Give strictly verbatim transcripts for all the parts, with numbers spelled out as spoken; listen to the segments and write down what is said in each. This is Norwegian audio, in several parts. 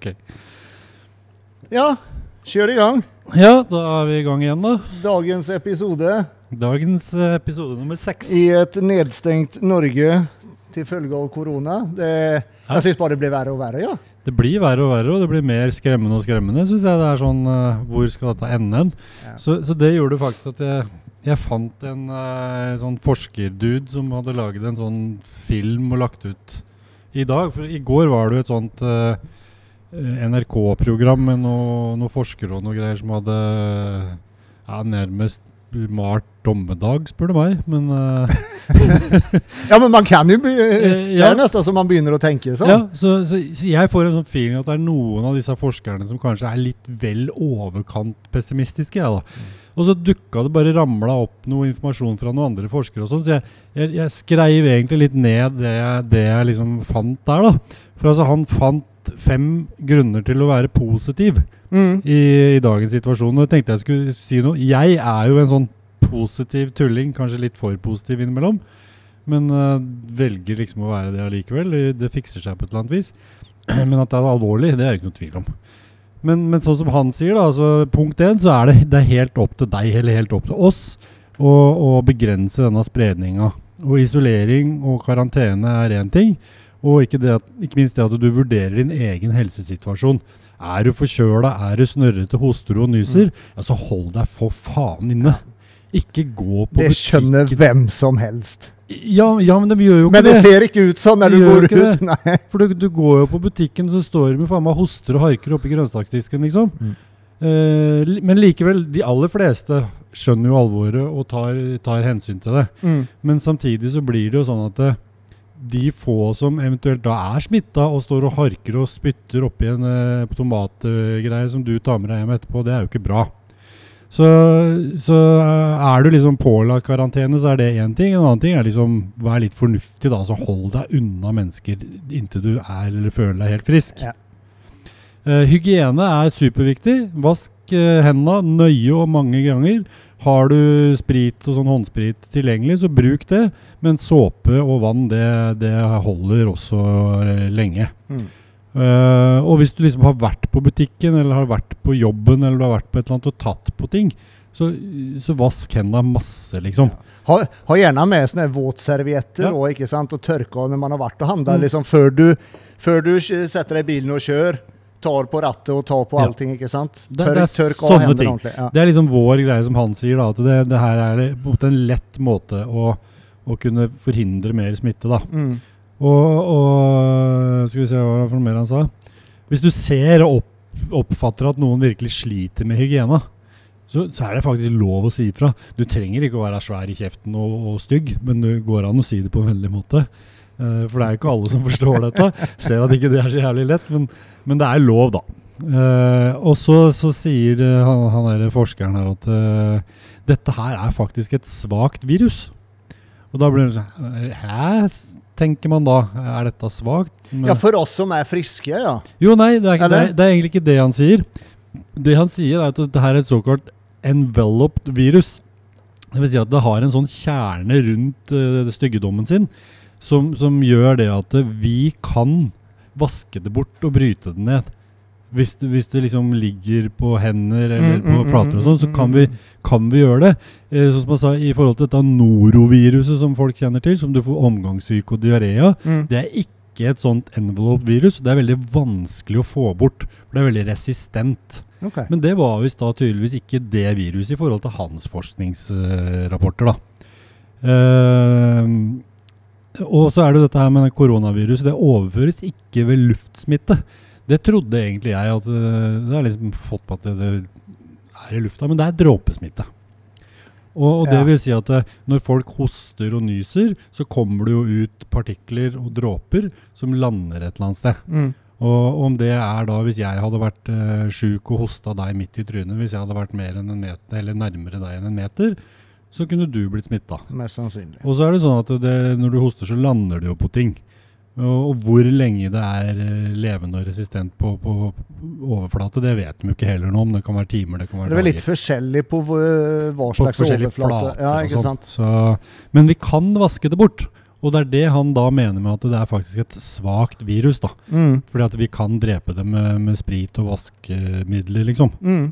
Ok. Ja, kjør i gang. Ja, da er vi i gang igjen da. Dagens episode Dagens eh, episode nummer seks. i et nedstengt Norge til følge av korona. Det, jeg synes bare det blir verre og verre, ja. Det blir verre og verre, og det blir mer skremmende og skremmende, synes jeg. Det er sånn, uh, hvor skal dette ende hen? Ja. Så, så det gjorde faktisk at jeg, jeg fant en uh, sånn forskerdude som hadde laget en sånn film og lagt ut i dag. For i går var det jo et sånt uh, N R K-program med noen noe forskere og noe greier som hadde ja, nærmest malt dommedag, spør du meg, men... Uh, ja, men man kan jo... Be det ja. er nesten som man begynner å tenke sånn. Ja, så, så, så jeg får en sånn feeling at det er noen av disse forskerne som kanskje er litt vel overkant pessimistiske, ja, da. Mm. Og så dukket det bare ramlet opp noe informasjon fra noen andre forskere og sånn, så jeg, jeg, jeg skrev egentlig litt ned det, det jeg liksom fant der, da. For altså, han fant fem grunner til å være positiv mm. i, i dagens situasjon. Og jeg tenkte jeg skulle si noe. Jeg er jo en sånn positiv tulling, kanskje litt for positiv innimellom, men uh, velger liksom å være det allikevel. Det fikser seg på et eller annet vis. Men at det er alvorlig, det er ikke noe tvil om. Men, men sånn som han sier da, altså punkt én, så er det, det er helt opp til deg, eller helt opp til oss, å, å begrense denne spredningen. Og isolering og karantene er en ting, og ikke, det at, ikke minst det at du vurderer din egen helsesituasjon. Er du forkjøla, er du snørrete, hoster og nyser, mm. ja, så hold deg for faen inne. Ikke gå på det butikken. skjønner hvem som helst. Ja, ja, men de gjør jo ikke men det. det. Men det ser ikke ut sånn når de du går ut. Nei. For du, du går jo på butikken, så står du med faen meg hoster og harker oppe i grønnsaksdisken, liksom. Mm. Uh, men likevel, de aller fleste skjønner jo alvoret og tar, tar hensyn til det. Mm. Men samtidig så blir det jo sånn at det, de få som eventuelt da er smittet og står og harker og spytter oppi en uh, tomatgreie som du tar med deg hjem etterpå, det er jo ikke bra. Så, så uh, er du liksom pålagt karantene, så er det en ting. En annen ting er liksom, vær litt fornuftig da, så hold deg unna mennesker inntil du er eller føler deg helt frisk. Ja. Uh, hygiene er superviktig. Vask uh, hendene nøye og mange ganger. Har du sprit og sånn håndsprit tilgjengelig, så bruk det. Men såpe og vann, det, det holder også uh, lenge. Mm. Uh, og hvis du liksom har vært på butikken, eller har vært på jobben, eller du har vært på et eller annet og tatt på ting, så, så vask hendene masse, liksom. Ja. Ha, ha gjerne med sånne våtservietter, ja. Og, ikke sant, og tørke av når man har vært og handlet, mm. liksom, før du, før du setter deg i bilen og kjører. Tar på rattet og tar på allting, ikke sant? Tørk, det, det tørk av hendene ordentlig. Ja. Det er liksom vår greie som han sier da, at det, det her er på en måte en lett måte å, å kunne forhindre mer smitte da. Mm. Og, og skal vi se hva for noe mer han sa. Hvis du ser og opp, oppfatter at noen virkelig sliter med hygiene, så, så er det faktisk lov å si ifra. Du trenger ikke å være svær i kjeften og, og stygg, men det går an å si det på en veldig måte. Uh, for det er jo ikke alle som forstår dette. Ser at ikke det er så jævlig lett, men, men det er lov da. Uh, og så, så sier uh, han, han der forskeren her at uh, dette her er faktisk et svagt virus. Og da blir det sånn, hæ? Tenker man da, er dette svagt? Men, ja, for oss som er friske, ja. Jo, nei, det er, ikke, det, er, det er egentlig ikke det han sier. Det han sier er at dette her er et såkalt enveloped virus. Det vil si at det har en sånn kjerne rundt uh, styggedommen sin, Som, som gjør det at vi kan vaske det bort og bryte det ned. Hvis det, hvis det liksom ligger på hender eller mm, på flater og sånn, så kan vi, kan vi gjøre det. Eh, sånn som man sa, i forhold til dette noroviruset som folk kjenner til, som du får omgangssyke og diarré, mm. det er ikke et sånt envelope-virus. Det er veldig vanskelig å få bort, for det er veldig resistent. Okay. Men det var visst da tydeligvis ikke det viruset i forhold til hans forskningsrapporter da. Eh, Og så er det dette her med koronaviruset, det overføres ikke ved luftsmitte. Det trodde egentlig jeg at det er liksom fått på at det er i lufta, men det er dråpesmitte. Og, og det ja. vil si at når folk hoster og nyser, så kommer det jo ut partikler og dråper som lander et eller annet sted. Mm. Og om det er da, hvis jeg hadde vært uh, syk og hostet deg midt i trynet, hvis jeg hadde vært mer enn en meter, eller nærmere deg enn en meter, så kunne du blitt smittet. Mest sannsynlig. Og så er det sånn at det, når du hoster så lander det jo på ting. Og, og hvor lenge det er levende og resistent på, på overflate, det vet de jo ikke heller noe om. Det kan være timer, det kan være dager. Det er vel litt forskjellig på hva slags overflate. Flater ja, og ikke sånt. sant? Så, men vi kan vaske det bort. Og det er det han da mener med at det er faktisk et svagt virus da. Mm. Fordi at vi kan drepe det med, med sprit og vaskemidler, liksom. Mm.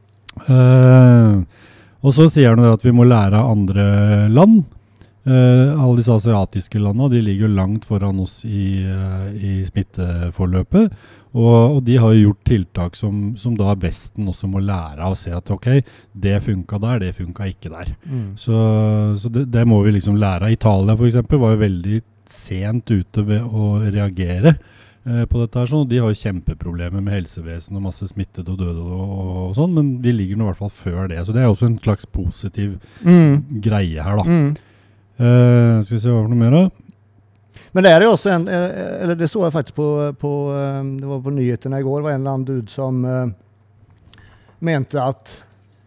Uh, og så sier han jo at vi må lære av andre land. Uh, alle disse asiatiske landene, de ligger jo langt foran oss i, uh, i smitteforløpet. Og, og de har jo gjort tiltak som, som da Vesten også må lære av å se at ok, det funket der, det funket ikke der. Mm. Så, så det, det må vi liksom lære av. Italia for eksempel var jo veldig sent ute ved å reagere eh, på dette her. Sånn. De har jo kjempeproblemer med helsevesen og masse smittede og døde og, og sånn, men vi ligger nå i hvert fall før det. Så det er også en slags positiv mm. greie her da. Mm. Uh, skal vi se hva for noe mer da? Men det är ju också en, eller det såg jag faktiskt på, på det var på nyheterna igår, var en eller annan dude som uh, mente att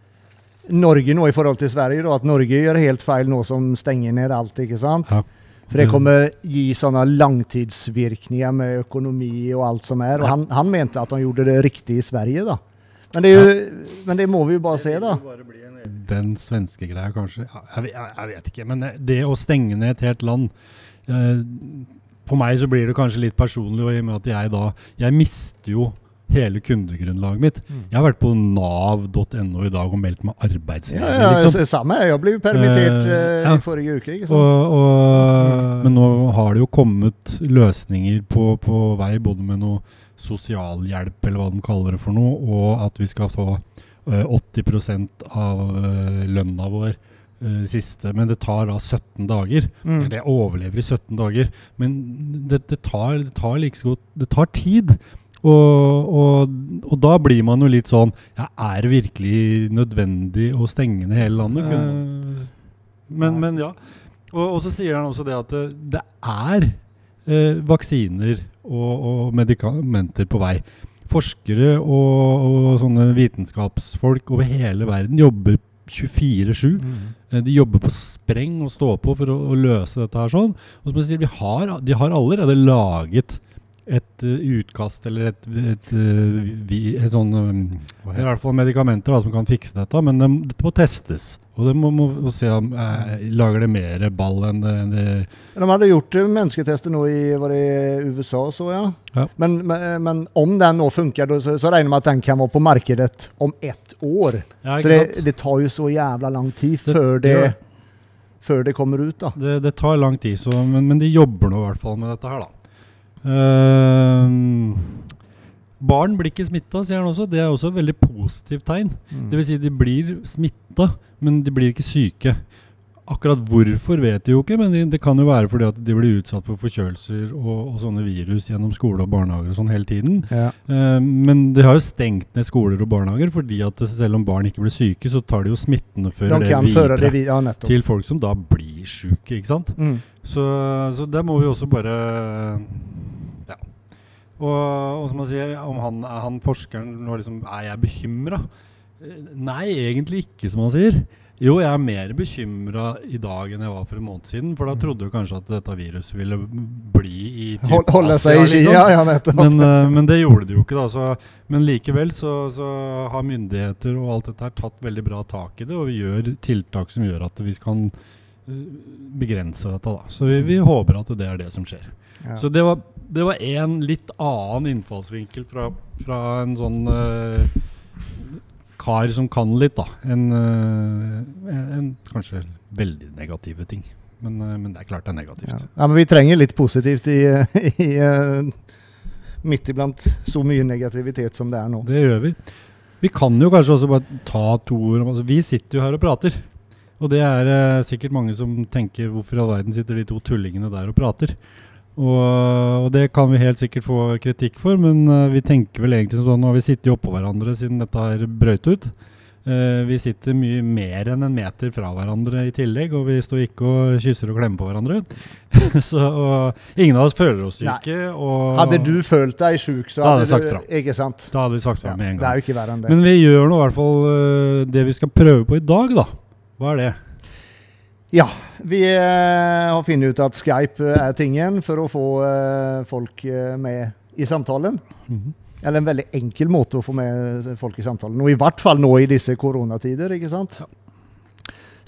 Norge nå i forhold til Sverige då, att Norge gör helt fel nå som stänger ner allt, ikke sant? Ja. För det kommer ge sådana langtidsvirkningar med ekonomi och allt som är. Och han, han mente att de gjorde det riktigt i Sverige då. Men det, är ju, ja. men det må vi ju bara se då. Den svenske greia kanskje, ja, jeg, jeg, jeg vet ikke, men det å stenge ned et helt land, eh, for meg så blir det kanskje litt personlig, og i og med at jeg da, jeg mister jo hele kundegrunnlaget mitt. Mm. Jeg har vært på nav punktum no i dag og meldt meg arbeidsledig. Ja, ja liksom. Samme her. Jeg ble jo permittert uh, uh, ja. i forrige uke, ikke sant? Og, og, mm. Men nå har det jo kommet løsninger på, på vei, både med noe sosialhjelp, eller hva de kaller det for noe, og at vi skal få uh, åtti prosent av uh, lønna vår uh, siste, men det tar da sytten dager. Mm. Det overlever i sytten dager, men det, det, tar, det tar like så godt, det tar tid. Og, og, og da blir man jo litt sånn, ja, er det virkelig nødvendig å stenge ned hele landet? Uh, men, men ja, og, og så sier han også det at det, det er uh, vaksiner og, og medikamenter på vei. Forskere og, og sånne vitenskapsfolk over hele verden jobber tjuefire sju. Mm. Uh, de jobber på spreng og stå på for å, å løse dette her sånn. Og som jeg sier, vi har, de har allerede laget et uh, utkast eller et, et, uh, vi, et sånn, um, i hvert fall medikamenter da, som kan fikse dette, men det, dette må testes. Og det må, må se om uh, lager det mer ball enn det, enn det. De hadde gjort mennesketester nå i, var det i U S A så, ja. ja. Men, men, men om den nå funker, så, så regner man at den kan være på markedet om ett år. Ja, så det, det tar jo så jævla lang tid det, før, det, det, før det kommer ut da. Det, det tar lang tid, så, men, men de jobber nå i hvert fall med dette her da. Uh, barn blir ikke smittet, sier han også. Det er også et veldig positivt tegn. Mm. Det vil si de blir smittet, men de blir ikke syke. Akkurat hvorfor vet de jo ikke, men det, det kan jo være fordi at de blir utsatt for forkjølelser og, og sånne virus gjennom skole og barnehager og sånn hele tiden. Ja. Uh, men de har jo stengt ned skoler og barnehager, fordi at selv om barn ikke blir syke, så tar de jo smittene før det videre det vi, ja, til folk som da blir syke, ikke sant? Mm. Så, så der må vi også bare... Ja. Og, og som man sier, om han, er han forskeren nå liksom, er jeg bekymret? Nei, egentlig ikke, som han sier. Jo, jeg er mer bekymret i dag enn jeg var for en måned siden, for da trodde jeg kanskje at dette viruset ville bli i typ Holde seg i liksom. ja, ja, nettopp. Men, uh, men det gjorde det jo ikke da, så, men likevel så, så har myndigheter og alt dette her tatt veldig bra tak i det, og vi gjør tiltak som gjør at vi kan uh, begrense dette da. Så vi, vi håper at det er det som skjer. Ja. Så det var, det var en litt annen innfallsvinkel fra, fra en sånn uh, kar som kan litt da, en, uh, en, en kanskje veldig negative ting. Men, uh, men det er klart det er negativt. Ja. Ja, men vi trenger litt positivt i, i uh, midt iblant så mye negativitet som det er nå. Det gjør vi. Vi kan jo kanskje også bare ta to ord om, altså, vi sitter jo her og prater. Og det er uh, sikkert mange som tenker hvorfor i all verden sitter de to tullingene der og prater. Og, og det kan vi helt sikkert få kritikk for, men uh, vi tenker vel egentlig sånn, nå har vi sittet oppå hverandre siden dette her brøt ut. Uh, vi sitter mye mer enn en meter fra hverandre i tillegg, og vi står ikke og kysser og klemmer på hverandre. Så og, ingen av oss føler oss syke. Og hadde du følt deg syk, så hadde, hadde du, ikke sant? Da hadde vi sagt fra ja, med en gang. Det er jo ikke verre enn det. Men vi gjør nå i hvert fall uh, det vi skal prøve på i dag da. Hva er det? Ja, vi eh, har funnet ut at Skype er tingen for å få eh, folk eh, med i samtalen. Mm-hmm. Eller en veldig enkel måte å få med folk i samtalen. Og i hvert fall nå i disse koronatider, ikke sant? Ja.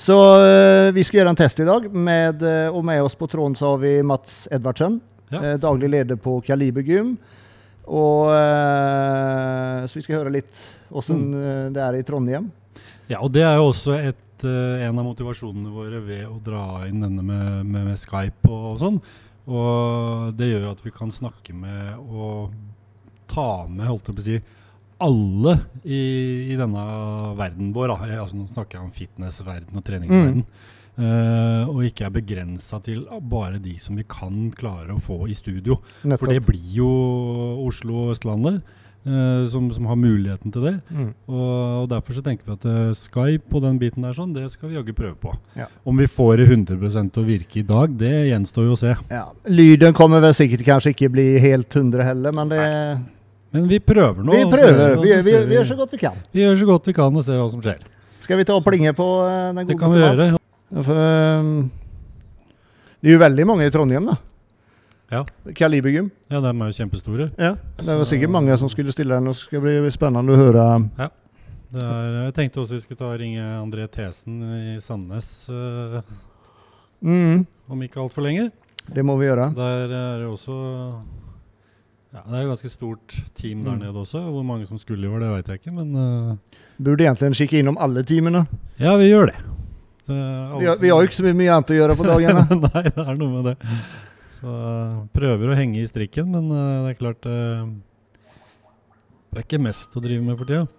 Så uh, vi skal gjøre en test i dag, med, uh, og med oss på tråden så har vi Mats Edvardsen, ja. uh, daglig leder på Kaliber Gym. Og, uh, så vi skal høre litt hvordan uh, det er i Trondheim. Ja, og det er jo også et en av motivasjonene våre ved å dra inn denne med, med, med Skype og, og sånn. Og det gjør jo at vi kan snakke med og ta med, holdt jeg på å si, alle i, i denne verden vår. Da. Altså, nå snakker jeg om fitnessverden og treningsverden. Mm. Uh, og ikke er begrenset til bare de som vi kan klare å få i studio. Nettopp. For det blir jo Oslo og Østlandet. Uh, som, som har muligheten til det. Mm. Og, og derfor så tenker vi at uh, Skype og den biten der sånn, det skal vi jaggu prøve på. Ja. Om vi får det hundre prosent til å virke i dag, det gjenstår jo å se. Ja. Lyden kommer vel sikkert kanskje ikke bli helt hundre heller, men det... Men vi prøver nå. Vi prøver, vi, vi, vi, vi gjør så godt vi kan. Vi gjør så godt vi kan og se hva som skjer. Skal vi ta og plinge på uh, den godeste Det kan vi gjøre. Ja, for, um, det er jo veldig mange i Trondheim da. Ja. Kaliber Gym. Ja, de er jo kjempestore. Ja, det var sikkert mange som skulle stille den, og det skal bli spennende å høre. Ja, det er, jeg tenkte også vi skulle ta og ringe André Thesen i Sandnes uh, mm. om ikke alt for lenge. Det må vi gjøre. Der er det også, ja, det er jo ganske stort team der mm. nede også. Hvor mange som skulle i år, det vet jeg ikke, men... Uh, Burde egentlig kikke innom alle teamene. Ja, vi gjør det. det vi, har, vi har jo ikke så mye annet å gjøre på dagene. Nei, det er noe med det. Så prøver å henge i strikken, men uh, det er klart uh, det er ikke mest å drive med for tida.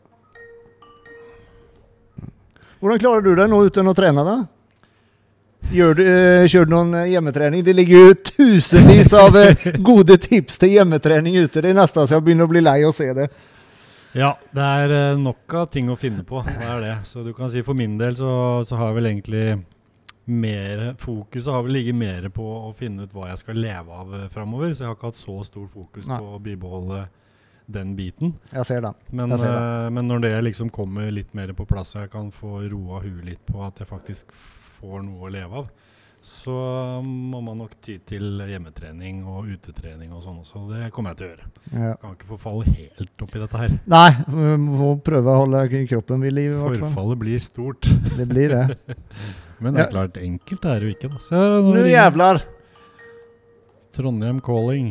Hvordan klarer du deg nå uten å trene da? Gjør du, uh, kjør du noen hjemmetrening? Det ligger jo tusenvis av uh, gode tips til hjemmetrening ute. Det er nesten så jeg begynner å bli lei å se det. Ja, det er uh, nok av ting å finne på. Det er det. Så du kan si for min del så, så har jeg vel egentlig... Mer, fokuset har vel ligget mer på å finne ut hva jeg skal leve av fremover, så jeg har ikke hatt så stor fokus Nei. På å bibeholde den biten. Jeg ser den. Men, jeg ser den. Uh, men når det liksom kommer litt mer på plass, og jeg kan få roa huet litt på at jeg faktisk får noe å leve av, så må man nok ty til hjemmetrening og utetrening og sånn også. Det kommer jeg til å gjøre. Ja. Jeg kan ikke forfalle helt opp i dette her. Nei, vi må prøve å holde kroppen ved liv i hvert fall. Forfallet blir stort. Det blir det. Men det er klart, enkelt er det jo ikke da. Så nå jævlar! Trondheim calling.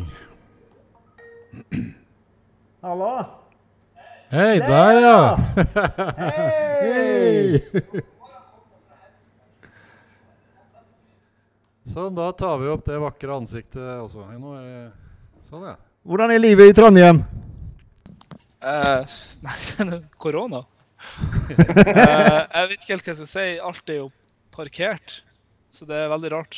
Hallo? Hei, der ja! Hei! Sånn, da tar vi opp det vakre ansiktet også. Nå er det sånn, ja. Hvordan er livet i Trondheim? Uh, nei, korona. uh, jeg vet ikke helt hva jeg skal si. Alt er jo parkert, så det er veldig rart.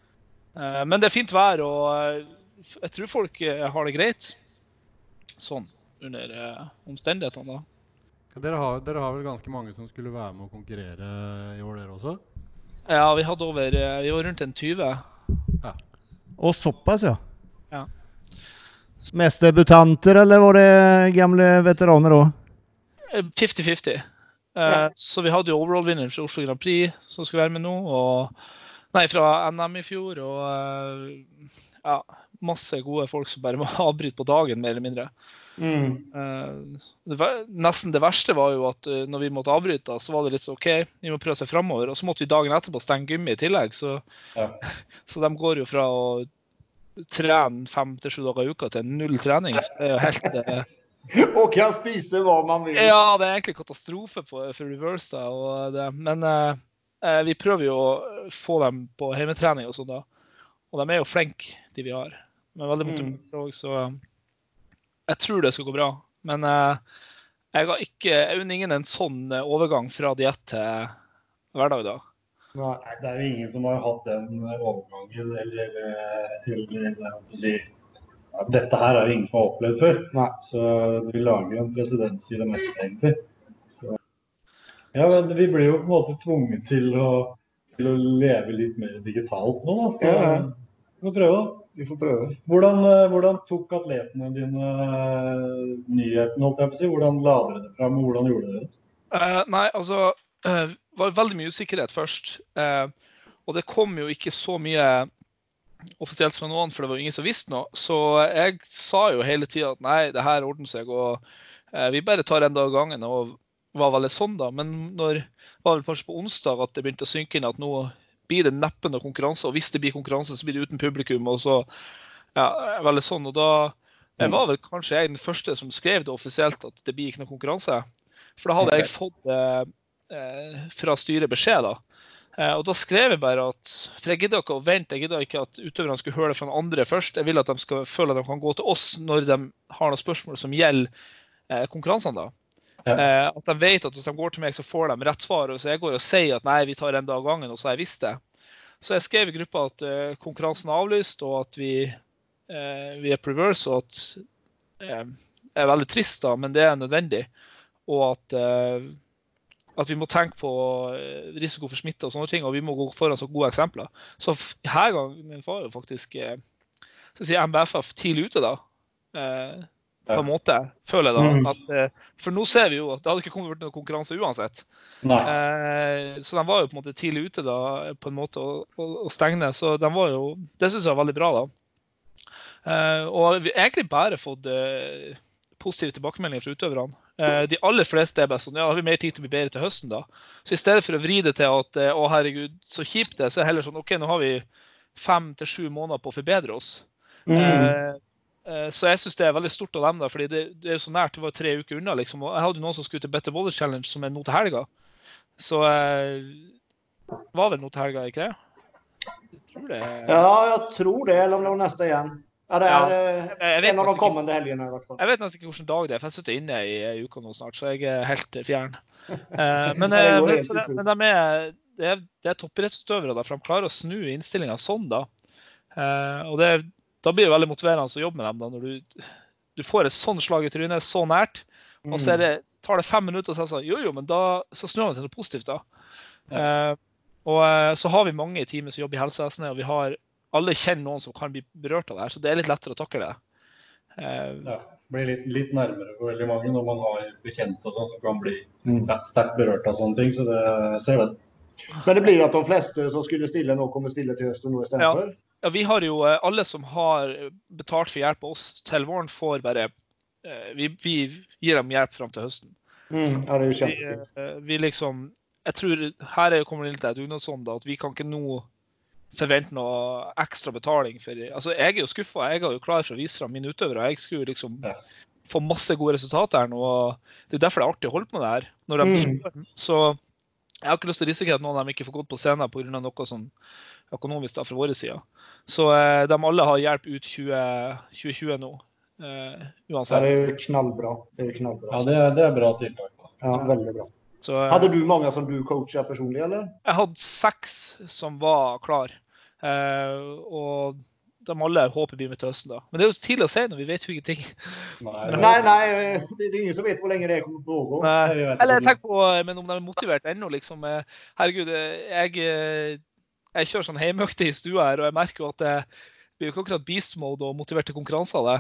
Uh, men det er fint vær, og uh, jeg tror folk uh, har det greit. Sånn, under uh, omstendighetene da. Dere har, dere har vel ganske mange som skulle være med å konkurrere i år, dere også? Ja, vi hadde over, uh, vi var rundt en tyve. Ja. Og såpass, ja. Ja. Mest debutanter, eller var det gamle veteraner også? fifty fifty. Uh, så vi hadde jo overall-vinner fra Oslo Grand Prix som skal være med nå, og, nei, fra N M i fjor, og uh, ja, masse gode folk som bare må avbryte på dagen, mer eller mindre. Mm. Uh, det var, nesten det verste var jo at uh, når vi måtte avbryte, så var det litt så ok, vi må prøve seg fremover, og så måtte vi dagen etterpå stenge gymmet i tillegg, så, ja. Så de går jo fra å trene fem til sju dager i uka til null trening, så det er jo helt... Uh, og kan spise hva man vil. Ja, det er egentlig katastrofe på, for reverse da, og det, men eh, vi prøver jo å få dem på hjemmetrening og sånn da, og de er jo flenke, de vi har. De er veldig motiverte også, så jeg tror det skal gå bra. Men eh, jeg har ikke, jeg unner ingen en sånn overgang fra diett til hverdag da. Nei, det er jo ingen som har hatt den overgangen, eller, eller, eller å si... Dette her er jo ingen som har opplevd før, Nei. Så vi lager jo en presedens i det meste egentlig. Så. Ja, men vi blir jo på en måte tvunget til å, til å leve litt mer digitalt nå, da. Så ja. Vi får prøve da. Vi får prøve. Hvordan, hvordan tok atletene dine nyheten, holdt jeg på å si? Hvordan la dere det frem, og hvordan gjorde dere det? Uh, nei, altså, uh, det var veldig mye usikkerhet først, uh, og det kom jo ikke så mye offisielt fra noen, for det var jo ingen som visste noe. Så jeg sa jo hele tiden at nei, det her ordner seg, og eh, vi bare tar en dag av gangen, og var veldig sånn da, men når var det kanskje på onsdag at det begynte å synke inn at nå blir det neppe noe konkurranse, og hvis det blir konkurranse så blir det uten publikum, og så, ja, veldig sånn, og da jeg var vel kanskje jeg den første som skrev det offisielt at det blir ikke noe konkurranse, for da hadde jeg fått eh, fra styret beskjed da, eh, og da skrev jeg bare at, for jeg gidder ikke å vente, jeg gidder ikke at utøverne skulle høre det fra den andre først, jeg vil at de skal føle at de kan gå til oss når de har noen spørsmål som gjelder eh, konkurransene da. Ja. Uh, at de vet at hvis de går til meg så får de rett svar, og så jeg går og sier at nei, vi tar en dag gangen, og så har jeg visst det. Så jeg skrev i gruppa at uh, konkurransen er avlyst, og at vi, uh, vi er preverse, og at uh, det er veldig trist da, men det er nødvendig. Og at, uh, at vi må tenke på risiko for smitte og sånne ting, og vi må gå foran så gode eksempler. Så her gangen var jo faktisk uh, så sier M B F F tidlig ute da, uh, på en måte, føler jeg da. Mm. At, for nå ser vi jo at det hadde ikke kommet noen konkurranse uansett. Eh, så de var jo på en måte tidlig ute da, på en måte å, å, å stenge. Så de var jo, det synes jeg var veldig bra da. Eh, og vi har egentlig bare fått eh, positive tilbakemeldinger fra utøverne. Eh, de aller fleste er bare sånn, ja, har vi mer tid til å bli bedre til høsten da. Så i stedet for å vri det til at, å herregud, så kjipt det, så er det heller sånn, ok, nå har vi fem til sju måneder på å forbedre oss. Mm. Eh, Så jeg synes det er veldig stort av dem da, fordi det, det er jo så nært, det var tre uker unna liksom, og jeg hadde noen som skulle til Better Boulder Challenge som er nå til helga. Så eh, var vel nå til helga, ikke det? Jeg tror det. Ja, jeg tror det, eller om det var neste igjen. Ja, det er ja, en av de kommende helgene i hvert fall. Jeg vet nesten ikke hvilken dag det er, for jeg sitter inne i, i uka nå snart, så jeg er helt fjern. eh, men, eh, men, så, men de er, det er, det er toppidrettsutøvere da, for de klarer å snu innstillingen sånn da. Eh, og det er Da blir det veldig motiverende å jobbe med dem da, når du, du får et sånn slag i trynet så nært, og så er det, tar det fem minutter og så sier jo jo, men da så snur man til noe positivt da. Ja. Eh, og eh, så har vi mange i teamet som jobber i helsevesenet, og vi har alle kjenner noen som kan bli berørt av det her, så det er litt lettere å takle det. Eh, ja, det blir litt, litt nærmere for veldig mange når man har bekjent og sånn som kan bli mm. sterkt berørt av sånne ting, så det ser det. Men det blir at de fleste som skulle stille nå kommer stille til høsten nå i stedet for? Ja. Ja, vi har jo, alle som har betalt for hjelp av oss til våren får bare, vi, vi gir dem hjelp frem til høsten. Mm, ja, det er jo kjent. Vi, vi liksom, jeg tror, her kommer det litt til dugnadsånd da, at vi kan ikke nå forvente noe ekstra betaling for, altså jeg er jo skuffet, jeg er jo klar for å vise frem mine utøvere, og jeg skulle liksom ja. få masse gode resultater her nå, og det er derfor det er artig å holde på med det her, når de blir mm. så jeg har ikke lyst til å risikere at noen av dem ikke får gått på scenen på grunn av noe sånn økonomisk da, fra våre siden. Så eh, de alle har hjelp ut tjue tjue nå, eh, uansett. Ja, det er jo knallbra. Det er jo knallbra. Ja, det er, det er bra tiltak. Ja, veldig bra. Så, eh, hadde du mange som du coachet personlig, eller? Jeg hadde seks som var klar. Eh, og de alle håper blir med til høsten da. Men det er jo tidlig å si når vi vet jo ingenting. Nei, nei, nei, det er ingen som vet hvor lenge det kommer på å gå. Eller jeg tenker på, men om de er motivert ennå, liksom, herregud, jeg, jeg kjører sånn heimøkte i stua her, og jeg merker jo at det blir jo ikke akkurat beast mode og motivert til konkurranse av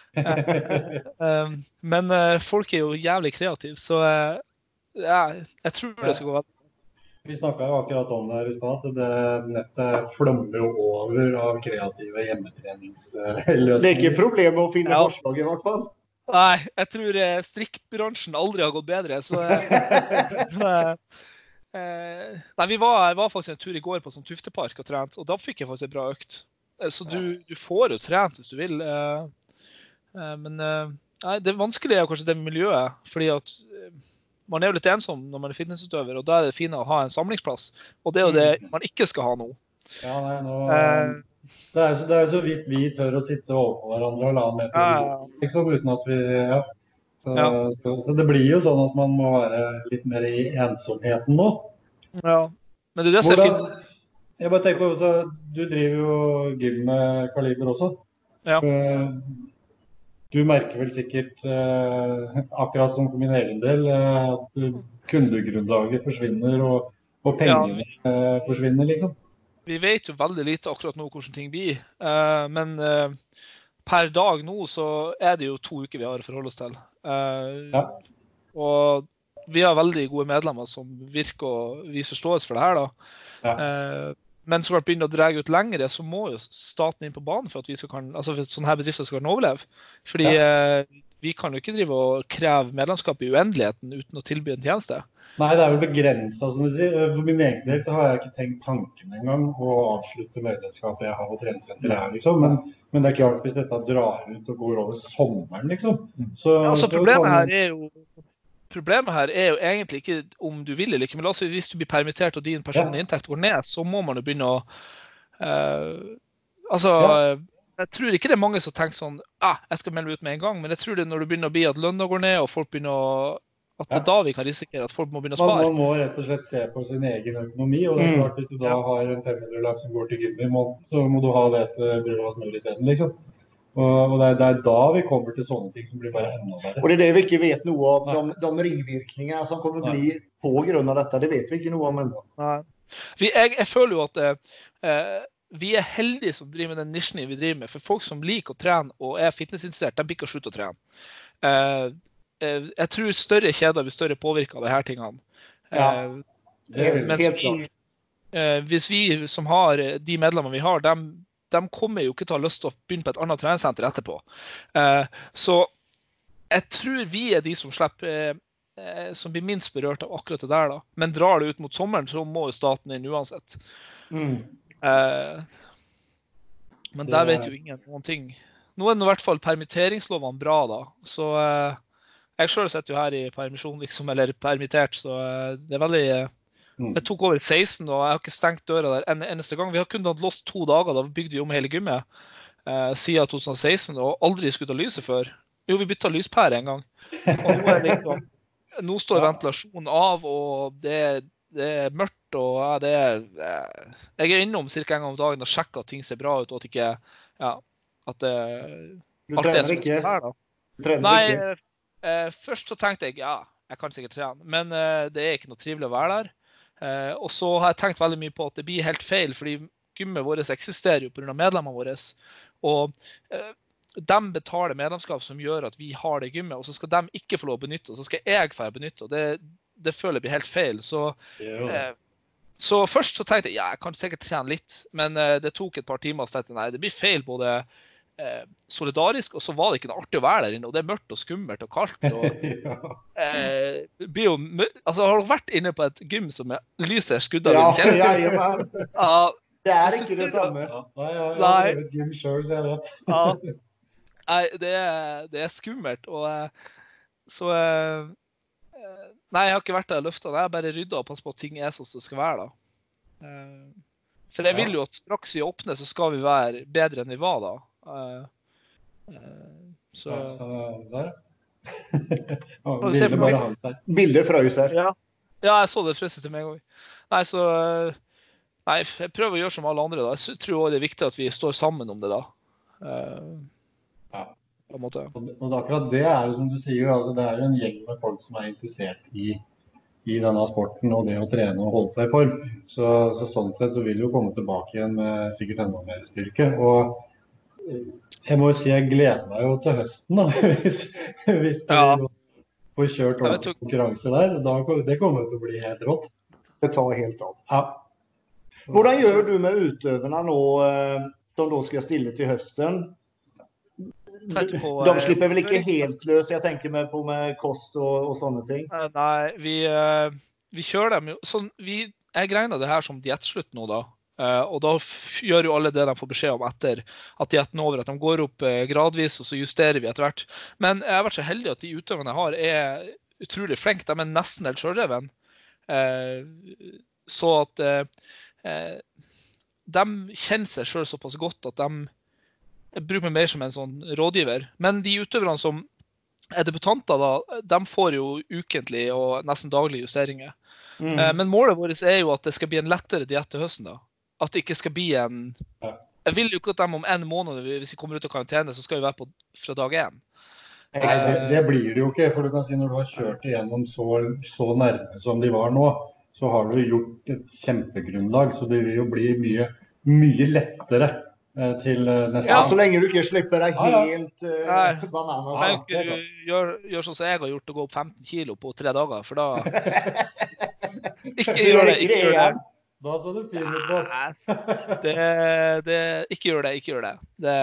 det. Men folk er jo jævlig kreative, så ja, jeg tror det skal gå veldig. Vi snakket jo akkurat om det her i stad, at det nettet flommer jo over av kreative hjemmetreningsløsninger. Det er ikke problem å finne ja. forslag i hvert fall. Nei, jeg tror strikkbransjen aldri har gått bedre, så... så eh, nei, vi var, jeg var faktisk en tur i går på sånn Tuftepark og trent, og da fikk jeg faktisk en bra økt. Så du, du får jo trent hvis du vil. Eh, eh, men eh, nei, det vanskelige er kanskje det miljøet, fordi at... Man er jo litt ensom når man er fitnessutøver, og da er det fint å ha en samlingsplass. Og det er jo det man ikke skal ha nå. Ja, nei, nå... Eh, det, er, det er så vidt vi tør å sitte overfor hverandre og la med på ja. liksom, uten at vi... Ja. Så, ja. Så, så det blir jo sånn at man må være litt mer i ensomheten nå. Ja, men det er det som er fint. Jeg bare tenker på, så, du driver jo gym med Kaliber også. Ja. For, du merker vel sikkert, eh, akkurat som for min egen del, eh, at kundegrunnlaget forsvinner, og, og pengene ja. eh, forsvinner, liksom. Vi vet jo veldig lite akkurat nå hvordan ting blir, eh, men eh, per dag nå så er det jo to uker vi har å forholde oss til. Eh, ja. Og vi har veldig gode medlemmer som virker å vise forståelse for det her da. Ja. Eh, Men så klart begynner å dra ut lengre, så må jo staten inn på banen for at vi skal kan, altså for sånne her bedrifter skal kan overleve. Fordi ja. eh, vi kan jo ikke drive og kreve medlemskap i uendeligheten uten å tilby en tjeneste. Nei, det er jo begrenset, som du sier. For min egen del så har jeg ikke tenkt tanken engang å avslutte medlemskapet jeg har på treningssenteret her, liksom. Men, men det er klart hvis dette drar ut og går over sommeren, liksom. Så, ja, altså, problemet her er jo Problemet her er jo egentlig ikke om du vil eller ikke, men la oss si hvis du blir permittert og din personlige ja. inntekt går ned, så må man jo begynne å uh, altså ja. Jeg tror ikke det er mange som tenker sånn ah, jeg skal melde ut med en gang, men jeg tror det er når du begynner å bli at lønna går ned og folk begynner å at det er da vi kan risikere at folk må begynne å spare. Man må rett og slett se på sin egen økonomi, og det er klart hvis du da har en femhundrelapp som går til gym, så må du ha det til brød og snør i stedet, liksom. Og det er, det er da vi kommer til sånne ting som blir bare enda verre. Og det er det vi ikke vet noe om, de, de ringvirkningene som kommer å bli på grunn av dette, det vet vi ikke noe om ennå. Nei. Vi, jeg, jeg føler jo at eh, vi er heldige som driver med den nisjen vi driver med, for folk som liker å trene og er fitnessinteressert, de blir ikke å slutte å trene. Eh, Jeg tror større kjeder blir større påvirket av de her tingene. Ja, det er Mens helt vi, hvis vi som har de medlemmene vi har, de, de kommer jo ikke til å ha lyst til å begynne på et annet treningssenter etterpå. Så jeg tror vi er de som slipper, som blir minst berørt av akkurat det der da. Men drar det ut mot sommeren, så må jo staten inn uansett. Mm. Men der vet jo ingen noen ting. Nå er det i hvert fall permitteringslovene bra da, så... Jeg selv sitter jo her i permisjon, liksom, eller permittert, så det er veldig... Jeg tok over seksten, og jeg har ikke stengt døra der en eneste gang. Vi har kun hatt låst to dager, da bygde vi om hele gymmet, eh, siden to tusen og seksten, og aldri skutt av lyset før. Jo, vi byttet lyspære en gang. Og nå, er det liksom, nå står ventilasjonen av, og det, det er mørkt, og ja, det er... Jeg er innom cirka en gang om dagen og sjekker at ting ser bra ut, og at ikke... Ja, at det... Du trener ikke? Her, Du trener Nei, ikke? Uh, først så tenkte jeg, ja, jeg kan sikkert trene, men uh, det er ikke noe trivelig å være der. Uh, og så har jeg tenkt veldig mye på at det blir helt feil, fordi gymmet vårt eksisterer jo på grunn av medlemmene våre. Og uh, de betaler medlemskap som gjør at vi har det gymmet, og så skal de ikke få lov å benytte, og så skal jeg få benytte, og det, det føler jeg blir helt feil. Så, uh, så først så tenkte jeg, ja, jeg kan sikkert trene litt, men uh, det tok et par timer, så tenkte jeg, nei, det blir feil både Eh, solidarisk, og så var det ikke noe artig å være der inne, og det er mørkt og skummelt og kaldt og, ja. eh, blir jo, altså har du vært inne på et gym som er lyset er skuddet ja, av din ja, ja, ja, det er ikke det samme ja, nei, ja, jeg har drevet gym selv, så jeg vet ja, nei, det er, det er skummelt og så eh, nei, jeg har ikke vært der og løftet, jeg har bare ryddet og passet på at ting er sånn som det skal være da eh, for jeg vil jo at straks vi åpner så skal vi være bedre enn vi var da. Uh, uh, så der bildet bare hang seg bildet frøs her ja. ja, jeg så det frøset til meg også nei, så nei, jeg prøver å gjøre som alle andre da. Jeg tror også det er viktig at vi står sammen om det da uh, ja. på en måte og, og akkurat det er jo som du sier altså, det er jo en gjeng med folk som er interessert i i denne sporten og det å trene og holde seg i form så, så sånn sett så vil vi jo komme tilbake igjen med sikkert enda mer styrke og jeg må jo si jeg gleder meg jo til høsten da, hvis, hvis vi ja. får kjørt over konkurranser der. Da, det kommer til å bli helt rått. Det tar helt av. Ja. Hvordan gjør du med utøverne nå, som da skal stille til høsten? På, de slipper vel ikke helt løs, jeg tenker med på med kost og, og sånne ting? Nei, vi, vi kjører dem jo. Sånn, vi, jeg regner det her som diettslutt nå da. Uh, og da gjør jo alle det de får beskjed om etter at dietten er over, at de går opp uh, gradvis, og så justerer vi etter hvert. Men jeg har vært så heldig at de utøverne jeg har er utrolig flinke, de er nesten helt selvdreven. Uh, så at uh, uh, de kjenner seg selv såpass godt at de bruker meg mer som en sånn rådgiver. Men de utøverne som er debutanter da, de får jo ukentlig og nesten daglige justeringer. Mm. Uh, men målet vårt er jo at det skal bli en lettere diett til høsten da. At det ikke skal bli en... Jeg vil jo ikke at de om en måned, hvis vi kommer ut av karantene, så skal vi være på fra dag én. Nei, det, det blir det jo ikke, for du kan si når du har kjørt igjennom så, så nærme som de var nå, så har du gjort et kjempegrunnlag, så det vil jo bli mye, mye lettere eh, til neste Ja, så lenge du ikke slipper deg helt ja, ja. uh, bananas. Nei, ikke gjør, gjør sånn som jeg har gjort, å gå opp femten kilo på tre dager, for da... ikke gjør det, ikke gjør det. Da så du fin ut, Mats. Det, det, ikke gjør det, ikke gjør det. det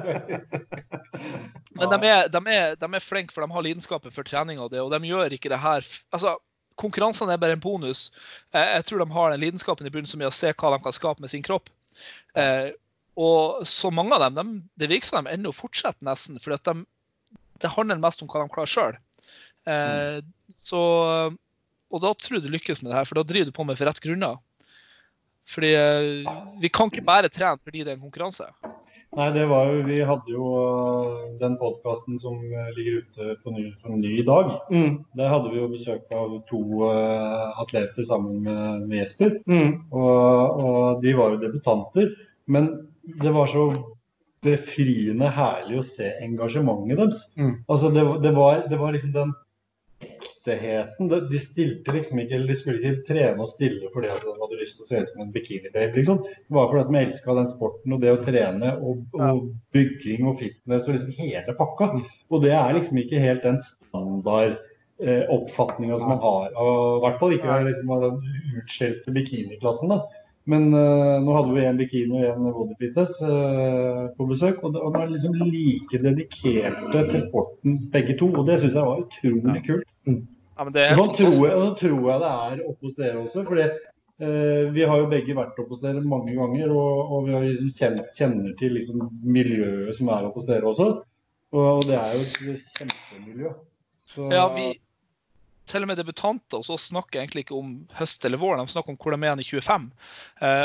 men de er, de, er, de er flinke, for de har lidenskapen for trening og det, og de gjør ikke det her. Altså, konkurransene er bare en bonus. Jeg tror de har den lidenskapen i bunnen som er å se hva de kan skape med sin kropp. Eh, og så mange av dem, de, det virker som de enda fortsetter nesten, for de, det handler mest om hva de klarer selv. Eh, så, og da tror jeg du lykkes med det her, for da driver du på med for rett grunner. Fordi eh, vi kan ikke bare trene fordi det er en konkurranse. Nei, det var jo, vi hadde jo den podcasten som ligger ute på ny, på ny i dag. Mm. Der hadde vi jo besøk av to uh, atleter sammen med, med Jesper. Mm. Og, og de var jo debutanter. Men det var så befriende herlig å se engasjementet deres. Mm. Altså, det, det, var, det var liksom den ekteheten. De stilte liksom ikke, eller de skulle ikke trene og stille fordi at de hadde lyst til å se ut som en bikini-babe, liksom. Det var fordi at de elsket den sporten og det å trene og, og bygging og fitness og liksom hele pakka. Og det er liksom ikke helt den standard eh, oppfatningen som man har. Og i hvert fall ikke liksom, av den utskjelte bikini-klassen da. Men uh, nå hadde vi en bikini og en bodyfitness uh, på besøk, og de var liksom like dedikerte til sporten begge to, og det synes jeg var utrolig kult. Mm. Ja, men det er sånn, tror jeg, sånn tror jeg det er oppe hos dere også, for uh, vi har jo begge vært oppe hos dere mange ganger, og, og vi har liksom kjenner, kjenner til liksom, miljøet som er oppe hos dere også, og, og det er jo et kjempemiljø. Så, ja, vi... Til og med debutanter, og så snakker egentlig ikke om høst eller vår, de snakker om hvor de er i tjuefem. Eh,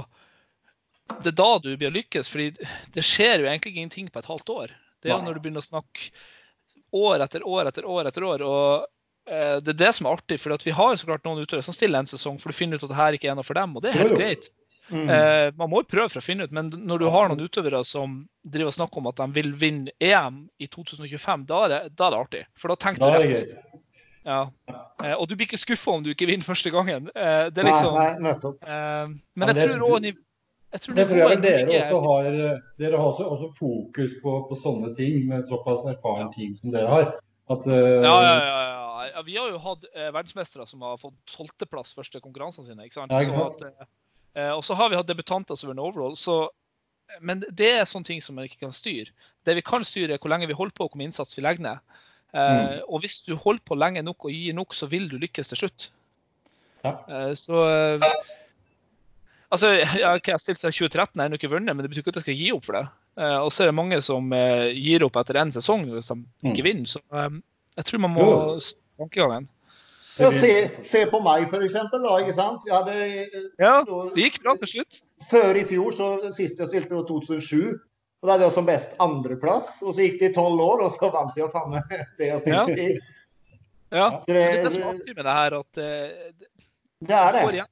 og det er da du blir lykkes, fordi det skjer jo egentlig ingenting på et halvt år. Det er jo når du begynner å snakke år etter år etter år etter år, og eh, det er det som er artig, for vi har jo så klart noen utøvere som stiller en sesong, for du finner ut at det her ikke er noe for dem, og det er helt greit. Mm. Eh, man må jo prøve for å finne ut, men når du har noen utøvere som driver og snakker om at de vil vinne E M i to tusen tjuefem, da er det, da er det artig, for da tenker du rett. Ja, eh, og du blir ikke skuffet om du ikke vinner første gangen. Eh, det er liksom... Nei, nei, nettopp. Eh, men jeg tror også... Jeg tror, det tror jeg dere også har, dere har også, også fokus på, på sånne ting, med såpass erfaren team som dere har. At, uh... ja, ja, ja, ja, ja. Vi har jo hatt eh, verdensmestere som har fått tolvteplass første konkurransene sine, ikke sant? Ja, ikke sant? Så at, eh, og så har vi hatt debutanter som vinner overall, så... Men det er sånne ting som man ikke kan styre. Det vi kan styre er hvor lenge vi holder på og hvor mye innsats vi legger ned. Uh, mm. Og hvis du holder på lenge nok og gir nok, så vil du lykkes til slutt. Ja. Uh, så uh, altså, jeg har ikke stilt seg tjue tretten, jeg har nok ikke vunnet, men det betyr ikke at jeg skal gi opp for det. Uh, og så er det mange som uh, gir opp etter en sesong hvis de ikke vinner, så um, jeg tror man må stanke gangen. Ja, se, se på meg for eksempel da, ikke sant? Jeg hadde, ja, det gikk bra til slutt. Før i fjor, så sist jeg stilte i to tusen sju, og da hadde jeg som best andreplass, og så gikk det i tolv år, og så vant jeg å faen med det jeg stilte i. Ja, det, det er det som er artig med det her, at uh, det er det.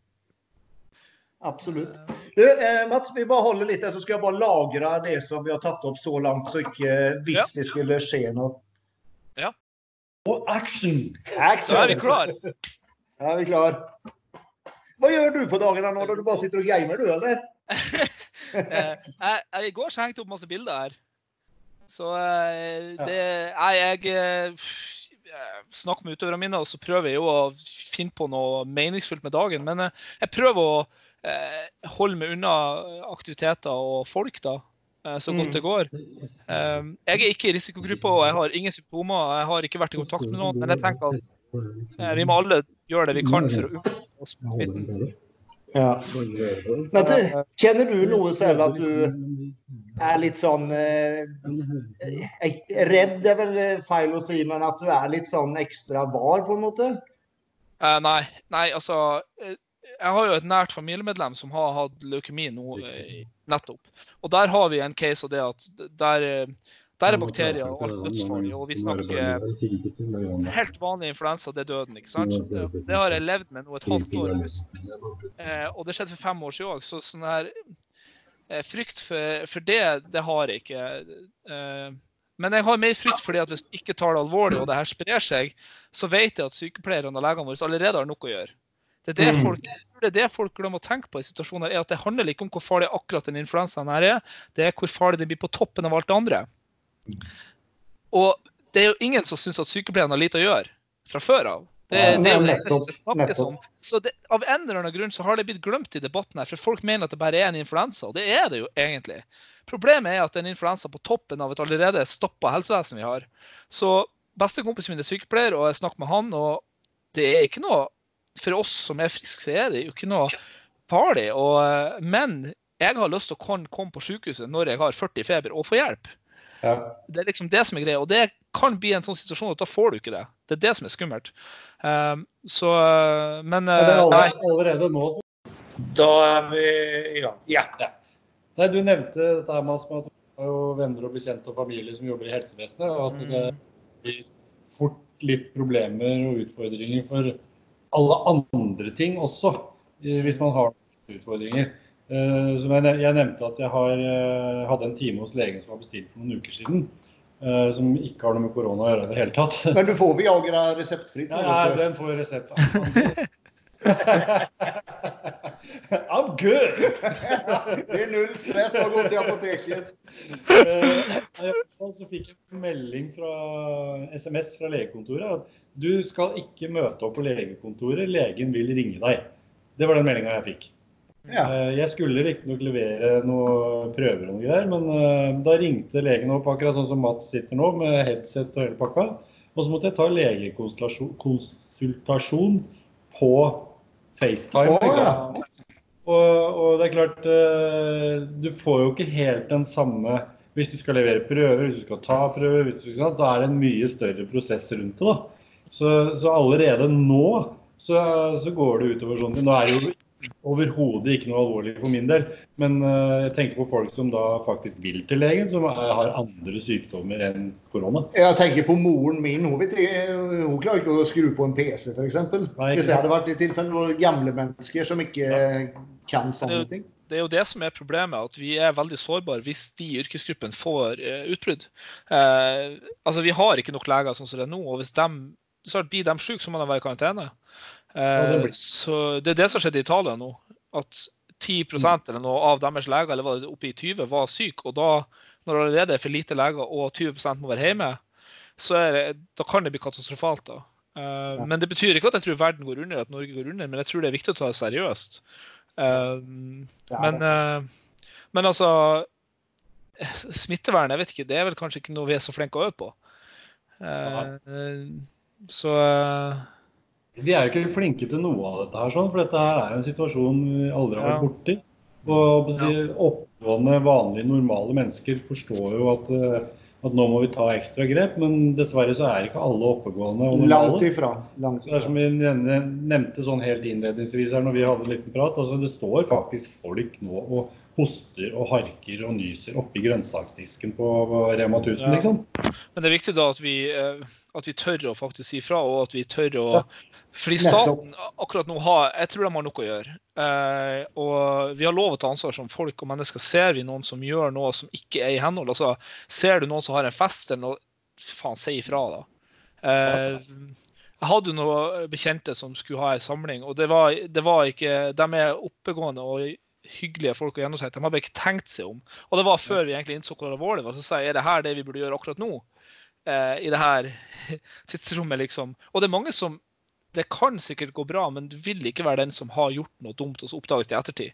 Absolutt. Du, eh, Mats, vi bare holder litt, så skal jeg bare lagre det som vi har tatt opp så langt, så ikke hvis ja. det skulle skje noe. Ja. Og action! Action! Da er vi klar. Da er vi klar. Hva gjør du på dagene nå, når du bare sitter og gamer, du, eller? jeg, jeg, I går så hengte opp masse bilder her. Så det, jeg, jeg, jeg snakker med utøverne mine, og så prøver jeg jo å finne på noe meningsfullt med dagen. Men jeg prøver å holde meg unna aktiviteter og folk da, så godt det går. Jeg er ikke i risikogruppa, og jeg har ingen symptomer. Jeg har ikke vært i kontakt med noen, men jeg tenker at vi må alle gjøre det vi kan for å unngå smitten. Ja. Men du, kjenner du noe selv at du er litt sånn eh, redd er vel feil å si, men at du er litt sånn ekstra var på en måte? Uh, nei, nei, altså jeg har jo et nært familiemedlem som har hatt leukemi nå eh, nettopp, og der har vi en case av det at der Der er bakterier og alt dødsfarlig, og vi snakker helt vanlig influensa, det er døden, ikke sant? Det har jeg levd med nå et halvt år, eh, og det skjedde for fem år siden også, så sånn her eh, frykt for, for det, det har jeg ikke. Eh, men jeg har mer frykt fordi at hvis jeg ikke tar det alvorlig, og det her sprer seg, så vet jeg at sykepleierne og legene våre allerede har noe å gjøre. Det er det folk, det er det folk glemmer å tenke på i situasjoner, er at det handler ikke om hvor farlig akkurat den influensaen her er, det er hvor farlig det blir på toppen av alt det andre. Og det er jo ingen som synes at sykepleierne har lite å gjøre fra før av. Det, det er jo det det snakkes om. Så det, av en eller annen grunn så har det blitt glemt i debatten her, for folk mener at det bare er en influensa, og det er det jo egentlig. Problemet er at det er en influensa på toppen av et allerede stoppet helsevesen vi har. Så bestekompisen min er sykepleier, og jeg snakker med han, og det er ikke noe, for oss som er friske, så er det jo ikke noe farlig. Og, men jeg har lyst til å komme på sykehuset når jeg har førti feber og få hjelp. Ja. Det er liksom det som er greia, og det kan bli en sånn situasjon at da får du ikke det. Det er det som er skummelt. Um, så, men... Uh, ja, det er allerede, allerede nå. Da er vi i gang. Ja. ja. Nei, du nevnte dette her, Mads, med at du har jo venner og bekjente og familie som jobber i helsevesenet, og at det blir fort litt problemer og utfordringer for alle andre ting også, hvis man har utfordringer. Uh, som jeg, jeg nevnte at jeg har, uh, hadde en time hos legen som var bestilt for noen uker siden, uh, som ikke har noe med korona å gjøre i det hele tatt. Men du får Viagra reseptfritt? Ja, ja, den får resept. I'm good! Det er null stress på å gå til apoteket. Uh, så fikk jeg en melding fra S M S fra legekontoret at du skal ikke møte opp på legekontoret, legen vil ringe deg. Det var den meldingen jeg fikk. Ja. Jeg skulle riktig nok levere noen prøver og greier, men da ringte legen opp akkurat sånn som Mats sitter nå, med headset og hele pakka, og så måtte jeg ta legekonsultasjon på FaceTime, liksom. Og, og det er klart, du får jo ikke helt den samme, hvis du skal levere prøver, hvis du skal ta prøver, hvis du skal, da er det en mye større prosess rundt det da. Så, så allerede nå, så, så går det utover sånn, nå er det jo overhodet ikke noe alvorlig for min del, men uh, jeg tenker på folk som da faktisk vil til legen, som er, har andre sykdommer enn korona. Jeg tenker på moren min, hun, vet, hun klarer ikke å skru på en P C for eksempel. Nei, hvis det hadde vært i tilfelle hvor gamle mennesker som ikke ja. kan sånne ting. Det er jo det som er problemet, at vi er veldig sårbare hvis de yrkesgruppen får uh, utbrudd. Uh, altså vi har ikke nok leger sånn som det er nå, og hvis de, så blir de syke, så må de være i karantene. Uh, så det er det som skjedde i Italia nå, at ti prosent eller noe av deres leger, eller var det oppe i tjue, var syk, og da, når det allerede er for lite leger, og tjue prosent må være hjemme, så er det, da kan det bli katastrofalt da. Uh, ja. Men det betyr ikke at jeg tror verden går under, at Norge går under, men jeg tror det er viktig å ta det seriøst. Uh, ja. men, uh, men altså, smittevern, jeg vet ikke, det er vel kanskje ikke noe vi er så flinke å øve på. Uh, uh, så... Uh, Vi er jo ikke flinke til noe av dette her, sånn, for dette her er jo en situasjon vi aldri har vært borti. Og oppgående, vanlige, normale mennesker forstår jo at, at nå må vi ta ekstra grep, men dessverre så er ikke alle oppgående og normale. Langt ifra. Langt ifra. Det er som vi nevnte sånn helt innledningsvis her når vi hadde en liten prat, altså det står faktisk folk nå og hoster og harker og nyser oppi grønnsaksdisken på Rema tusen, ja. Liksom. Men det er viktig da at vi, at vi tør å faktisk si fra, og at vi tør å... Ja. Fordi staten akkurat nå har, jeg tror de har noe å gjøre, eh, og vi har lov å ta ansvar som folk og mennesker. Ser vi noen som gjør noe som ikke er i henhold, altså ser du noen som har en fest eller noe, faen, si ifra da. Eh, jeg hadde jo noen bekjente som skulle ha en samling, og det var, det var ikke, de er oppegående og hyggelige folk å gjennomsette, de har bare ikke tenkt seg om. Og det var før vi egentlig innså hvor alvorlig det var, så sa jeg, er det her det vi burde gjøre akkurat nå? Eh, I det her tidsrommet liksom. Og det er mange som det kan sikkert gå bra, men du vil ikke være den som har gjort noe dumt og så oppdages det i ettertid.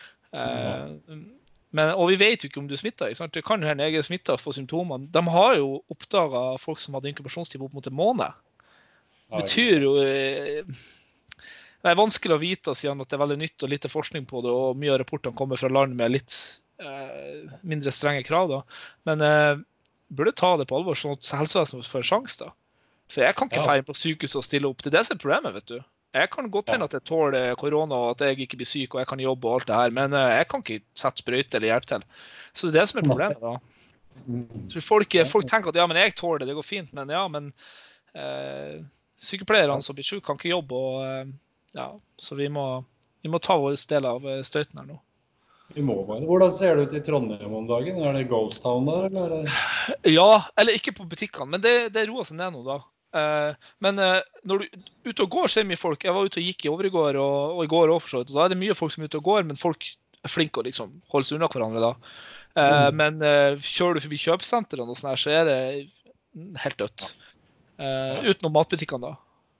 Uh, men, og vi vet jo ikke om du er smittet, ikke sant? Det kan jo hende jeg er smittet og få symptomer. De har jo oppdaget folk som hadde inkubasjonstid opp mot en måned. Det betyr jo... Det er vanskelig å vite, siden at det er veldig nytt og lite forskning på det, og mye av rapportene kommer fra land med litt uh, mindre strenge krav. Da. Men uh, burde ta det på alvor, sånn at helsevesenet får en sjanse da. For jeg kan ikke ja. feire på sykehus og stille opp. Det er det som er problemet, vet du. Jeg kan godt hende at jeg tåler korona, og at jeg ikke blir syk, og jeg kan jobbe og alt det her, men jeg kan ikke sette sprøyte eller hjelpe til. Så det er det som er problemet da. Så folk, folk tenker at ja, men jeg tåler det, det går fint, men ja, men eh, sykepleierne som blir syk kan ikke jobbe, og eh, ja, så vi må, vi må ta vår del av støyten her nå. Vi må bare. Hvordan ser det ut i Trondheim om dagen? Er det Ghost Town der, eller? Er det... Ja, eller ikke på butikkene, men det, det roer seg ned nå da. Uh, men uh, når du ute og går så er det mye folk. Jeg var ute og gikk i overgård og, og i går også, og da er det mye folk som er ute og går, men folk er flinke å liksom holde seg unna hverandre da. Uh, mm. Men uh, kjører du forbi kjøpesentrene og sånn her, så er det helt dødt. Uh, utenom matbutikkene da.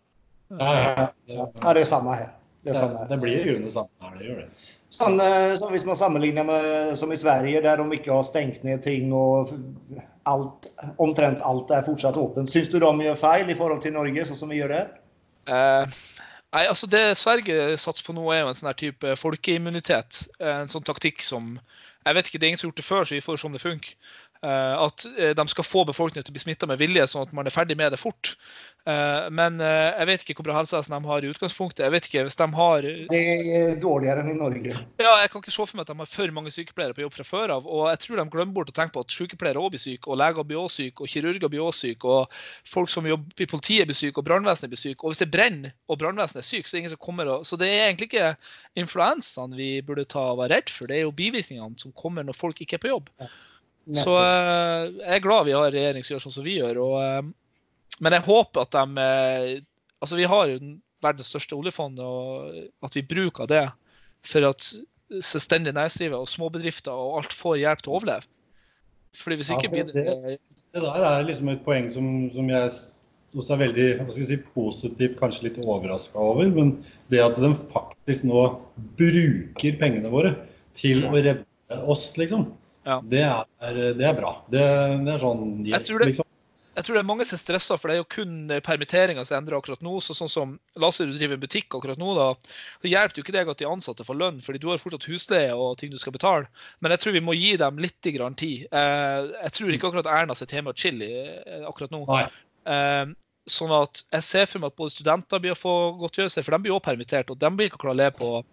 Ja, ja, ja. ja det er samme her. Det, er samme her. Det blir jo det samme her, det gjør det. Sånn, så hvis man sammenligner med som i Sverige, der de ikke har stengt ned ting, og alt, omtrent alt er fortsatt åpent. Syns du de gjør feil i forhold til Norge, sånn som vi gjør det? Eh, nei, altså det Sverige satser på nå er jo en sånn her type folkeimmunitet. En sånn taktikk som, jeg vet ikke, det er ingen som har gjort det før, så vi får se om det funker. Uh, at uh, de skal få befolkningen til å bli smittet med vilje, sånn at man er ferdig med det fort. Uh, men uh, jeg vet ikke hvor bra helsevesen de har i utgangspunktet. Jeg vet ikke hvis de har... Det er dårligere enn i Norge. Ja, jeg kan ikke se for meg at de har for mange sykepleiere på jobb fra før av, og jeg tror de glemmer bort å tenke på at sykepleiere også blir syke, og leger blir også syke, og kirurger blir også syke, og folk som jobber i politiet blir syke, og brandvesenet blir syke. Og hvis det brenner, og brandvesenet er syk, så er det ingen som kommer og... Så det er egentlig ikke influensaen vi burde ta og være redd for, det er jo bivirkningene som kommer når folk ikke er på jobb. Så uh, jeg er glad vi har regjering som gjør sånn som vi gjør, og, uh, men jeg håper at de, uh, altså vi har jo verdens største oljefond, og at vi bruker det for at selvstendig næringslivet og småbedrifter og alt får hjelp til å overleve. Fordi hvis ikke blir det... Det, det der er liksom et poeng som, som jeg også er veldig, hva skal jeg si, positivt, kanskje litt overrasket over, men det at de faktisk nå bruker pengene våre til å redde oss, liksom. Ja. Det, er, det er bra. Det, det er sånn, yes, jeg det, liksom. Jeg tror det er mange som er stresset, for det er jo kun permitteringer som endrer akkurat nå, så sånn som Lasse, du driver en butikk akkurat nå da, så hjelper det jo ikke deg at de ansatte får lønn, fordi du har fortsatt husleie og ting du skal betale, men jeg tror vi må gi dem litt grann tid. Jeg tror ikke akkurat Erna sitt hjemme og chili akkurat nå. Nei. Sånn at jeg ser for meg at både studenter blir å få godtgjørelse, for de blir jo permittert, og de blir ikke klare å leve på.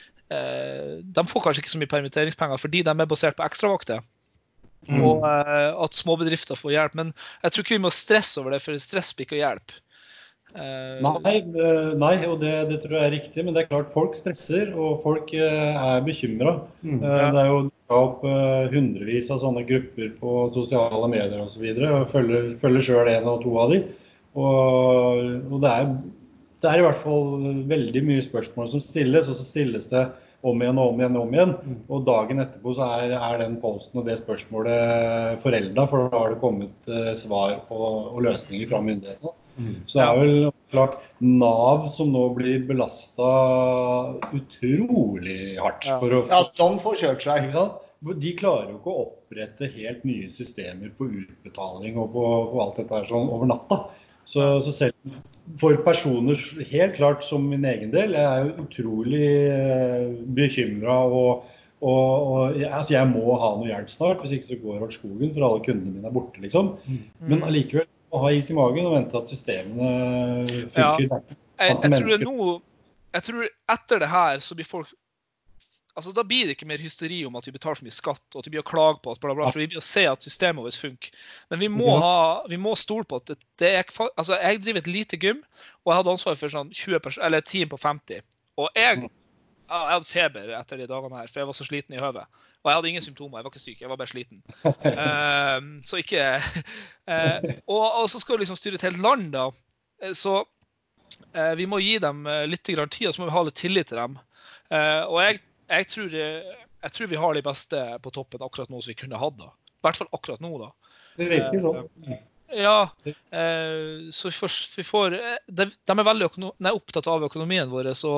De får kanskje ikke så mye permitteringspenger fordi de er basert på ekstravakter, mm. og uh, at småbedrifter får hjelp, men jeg tror ikke vi må stresse over det, for stress blir ikke å hjelpe. Uh, nei, nei, og det, det tror jeg er riktig, men det er klart folk stresser, og folk uh, er bekymret. Mm. Uh, ja. Det er jo opp uh, hundrevis av sånne grupper på sosiale medier og så videre, og følger, følger selv en og to av de, og, og det er Det er i hvert fall veldig mye spørsmål som stilles, og så stilles det om igjen og om igjen og om igjen. Og dagen etterpå så er, er den posten og det spørsmålet foreldet, for da har det kommet uh, svar og, og løsninger fra myndighetene. Mm. Så det er vel klart NAV som nå blir belastet utrolig hardt. Ja, for å, ja de får kjørt seg. Ikke sant? De klarer jo ikke å opprette helt nye systemer på utbetaling og på, på alt dette her sånn over natta. Så, så selv for personer, helt klart som min egen del, jeg er jo utrolig eh, bekymret, og, og, og jeg, altså jeg må ha noe hjelp snart, hvis ikke så går det skogen, for alle kundene mine er borte, liksom. Mm. Men allikevel må ha is i magen og vente at systemene funker. Ja, jeg, jeg tror det nå, jeg tror etter det her så blir folk, altså da blir det ikke mer hysteri om at vi betaler for mye skatt, og at vi blir å klage på at bla bla, for vi blir å se at systemet vårt funker. Men vi må, ha, vi må stole på at det, det er, altså jeg driver et lite gym, og jeg hadde ansvar for sånn tjue personer, eller et team på femti. Og jeg, jeg hadde feber etter de dagene her, for jeg var så sliten i høvet. Og jeg hadde ingen symptomer, jeg var ikke syk, jeg var bare sliten. uh, så ikke... Uh, og, og så skal vi liksom styre et helt land da, så uh, vi må gi dem litt grann tid, og så må vi ha litt tillit til dem. Uh, og jeg Jeg tror, jeg tror vi har de beste på toppen akkurat nå som vi kunne hatt da. I hvert fall akkurat nå da. Det virker sånn. Ja, eh, så vi får, vi får de, de er veldig økono, nei, opptatt av økonomien vår, så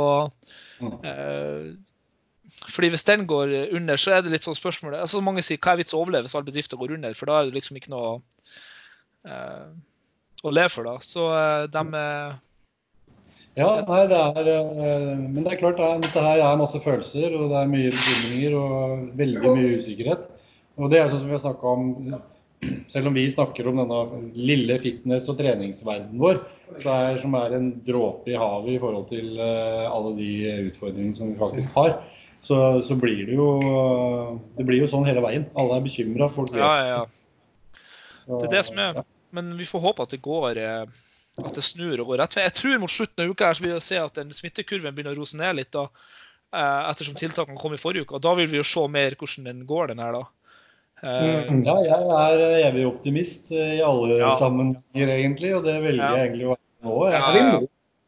eh, fordi hvis den går under, så er det litt sånn spørsmål. Altså mange sier, hva er vits å overleve hvis alle bedrifter går under? For da er det liksom ikke noe eh, å leve for da. Så eh, de er... Ja, nei, det er, men det er klart, det er, dette her er masse følelser, og det er mye bekymringer og veldig mye usikkerhet. Og det er sånn som vi har snakket om, selv om vi snakker om denne lille fitness- og treningsverdenen vår, så er, som er en dråpe i havet i forhold til alle de utfordringene som vi faktisk har, så, så blir det jo, det blir jo sånn hele veien. Alle er bekymret. Folk vet. Ja, ja, ja. Så, det er det som er, ja. Men vi får håpe at det går... at det snur og går rett. Jeg tror mot slutten av uka her så vil jeg se at den smittekurven begynner å rose ned litt da, ettersom tiltakene kom i forrige uke, og da vil vi jo se mer hvordan den går den her da. Mm, ja, jeg er evig optimist i alle ja. sammenhenger egentlig, og det velger ja. jeg egentlig å være nå. Jeg, ja, vi, må,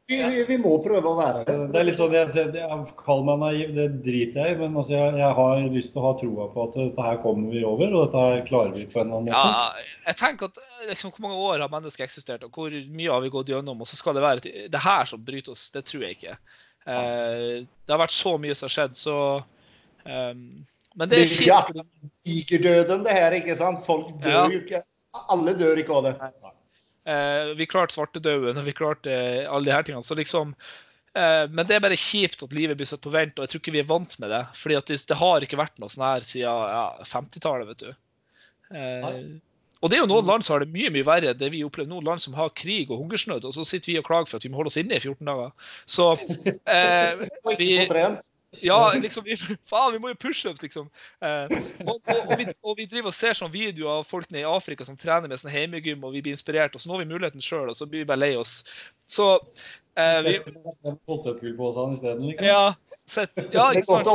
vi, vi, vi må prøve å være det. Det er litt sånn, jeg, jeg kaller meg naiv, det driter jeg i, men altså, jeg, jeg har lyst til å ha troa på at dette her kommer vi over, og dette her klarer vi på en eller annen måte. Ja, jeg tenker at liksom, hvor mange år har mennesker eksistert, og hvor mye har vi gått gjennom, og så skal det være det her som bryter oss, det tror jeg ikke. Uh, det har vært så mye som har skjedd, så... Um, men det er kjipt. Det er ikke døden det her, ikke sant? Folk dør jo ikke. Alle dør ikke av det. Uh, vi klarte svartedauden, og vi klarte uh, alle de her tingene. Så liksom, uh, men det er bare kjipt at livet blir satt på vent, og jeg tror ikke vi er vant med det. Fordi at det, det har ikke vært noe sånn her siden ja, femtitallet, vet du. Uh, og det er jo noen land som har det mye, mye verre. Det vi opplever noen land som har krig og hungersnød, og så sitter vi og klager for at vi må holde oss inne i fjorten dager. Så uh, vi... Ja, liksom, vi, faen, vi må jo pushe opp, liksom. Eh, og, og, og, vi, og vi driver og ser sånn videoer av folk nede i Afrika som trener med sånn heimegym, og vi blir inspirert, og så nå har vi muligheten selv, og så blir vi bare lei oss. Så... Eh, vi... Potetgullpåsene i stedet, liksom. Ja, så, ja, ikke sant?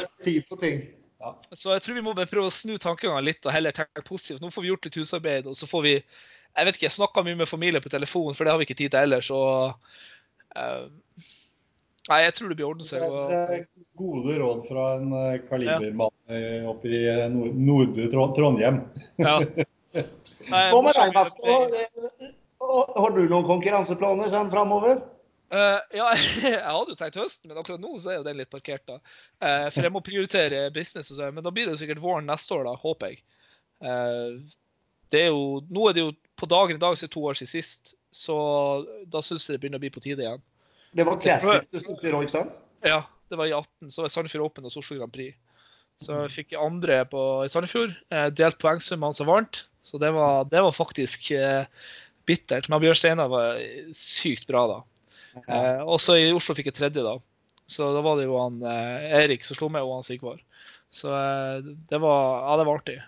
Så, så jeg tror vi må bare prøve å snu tankegangen litt, og heller tenke positivt. Nå får vi gjort litt husarbeid, og så får vi... Jeg vet ikke, jeg snakker mye med familie på telefon, for det har vi ikke tid til ellers, og... Eh, Nei, jeg tror det blir ordnet seg. Og... Gode råd fra en kalibermann ja. Oppe i nord nordre Trondheim. Ja. Nei, Hva med deg, Mats? Har du noen konkurranseplaner sen fremover? Uh, ja, jeg hadde jo tenkt høsten, men akkurat nå så er jo den litt parkert da. Uh, for jeg må prioritere business og så, men da blir det sikkert våren neste år da, håper jeg. Uh, det er jo, nå er det jo på dagen i dag så er det to år siden sist, så da synes jeg det begynner å bli på tide igjen. Det var classic, du synes det da, ikke sant? Ja, det var i atten, så var Sandefjord Open og Oslo Grand Prix. Så jeg fikk andre på, i Sandefjord, eh, delt poengsummen så varmt, så det var, det var faktisk eh, bittert. Men Bjørn Steinar var sykt bra da. Eh, også i Oslo fikk jeg tredje da. Så da var det jo han eh, Erik som slo med, og han Sigvar. Så eh, det var, ja, det var artig.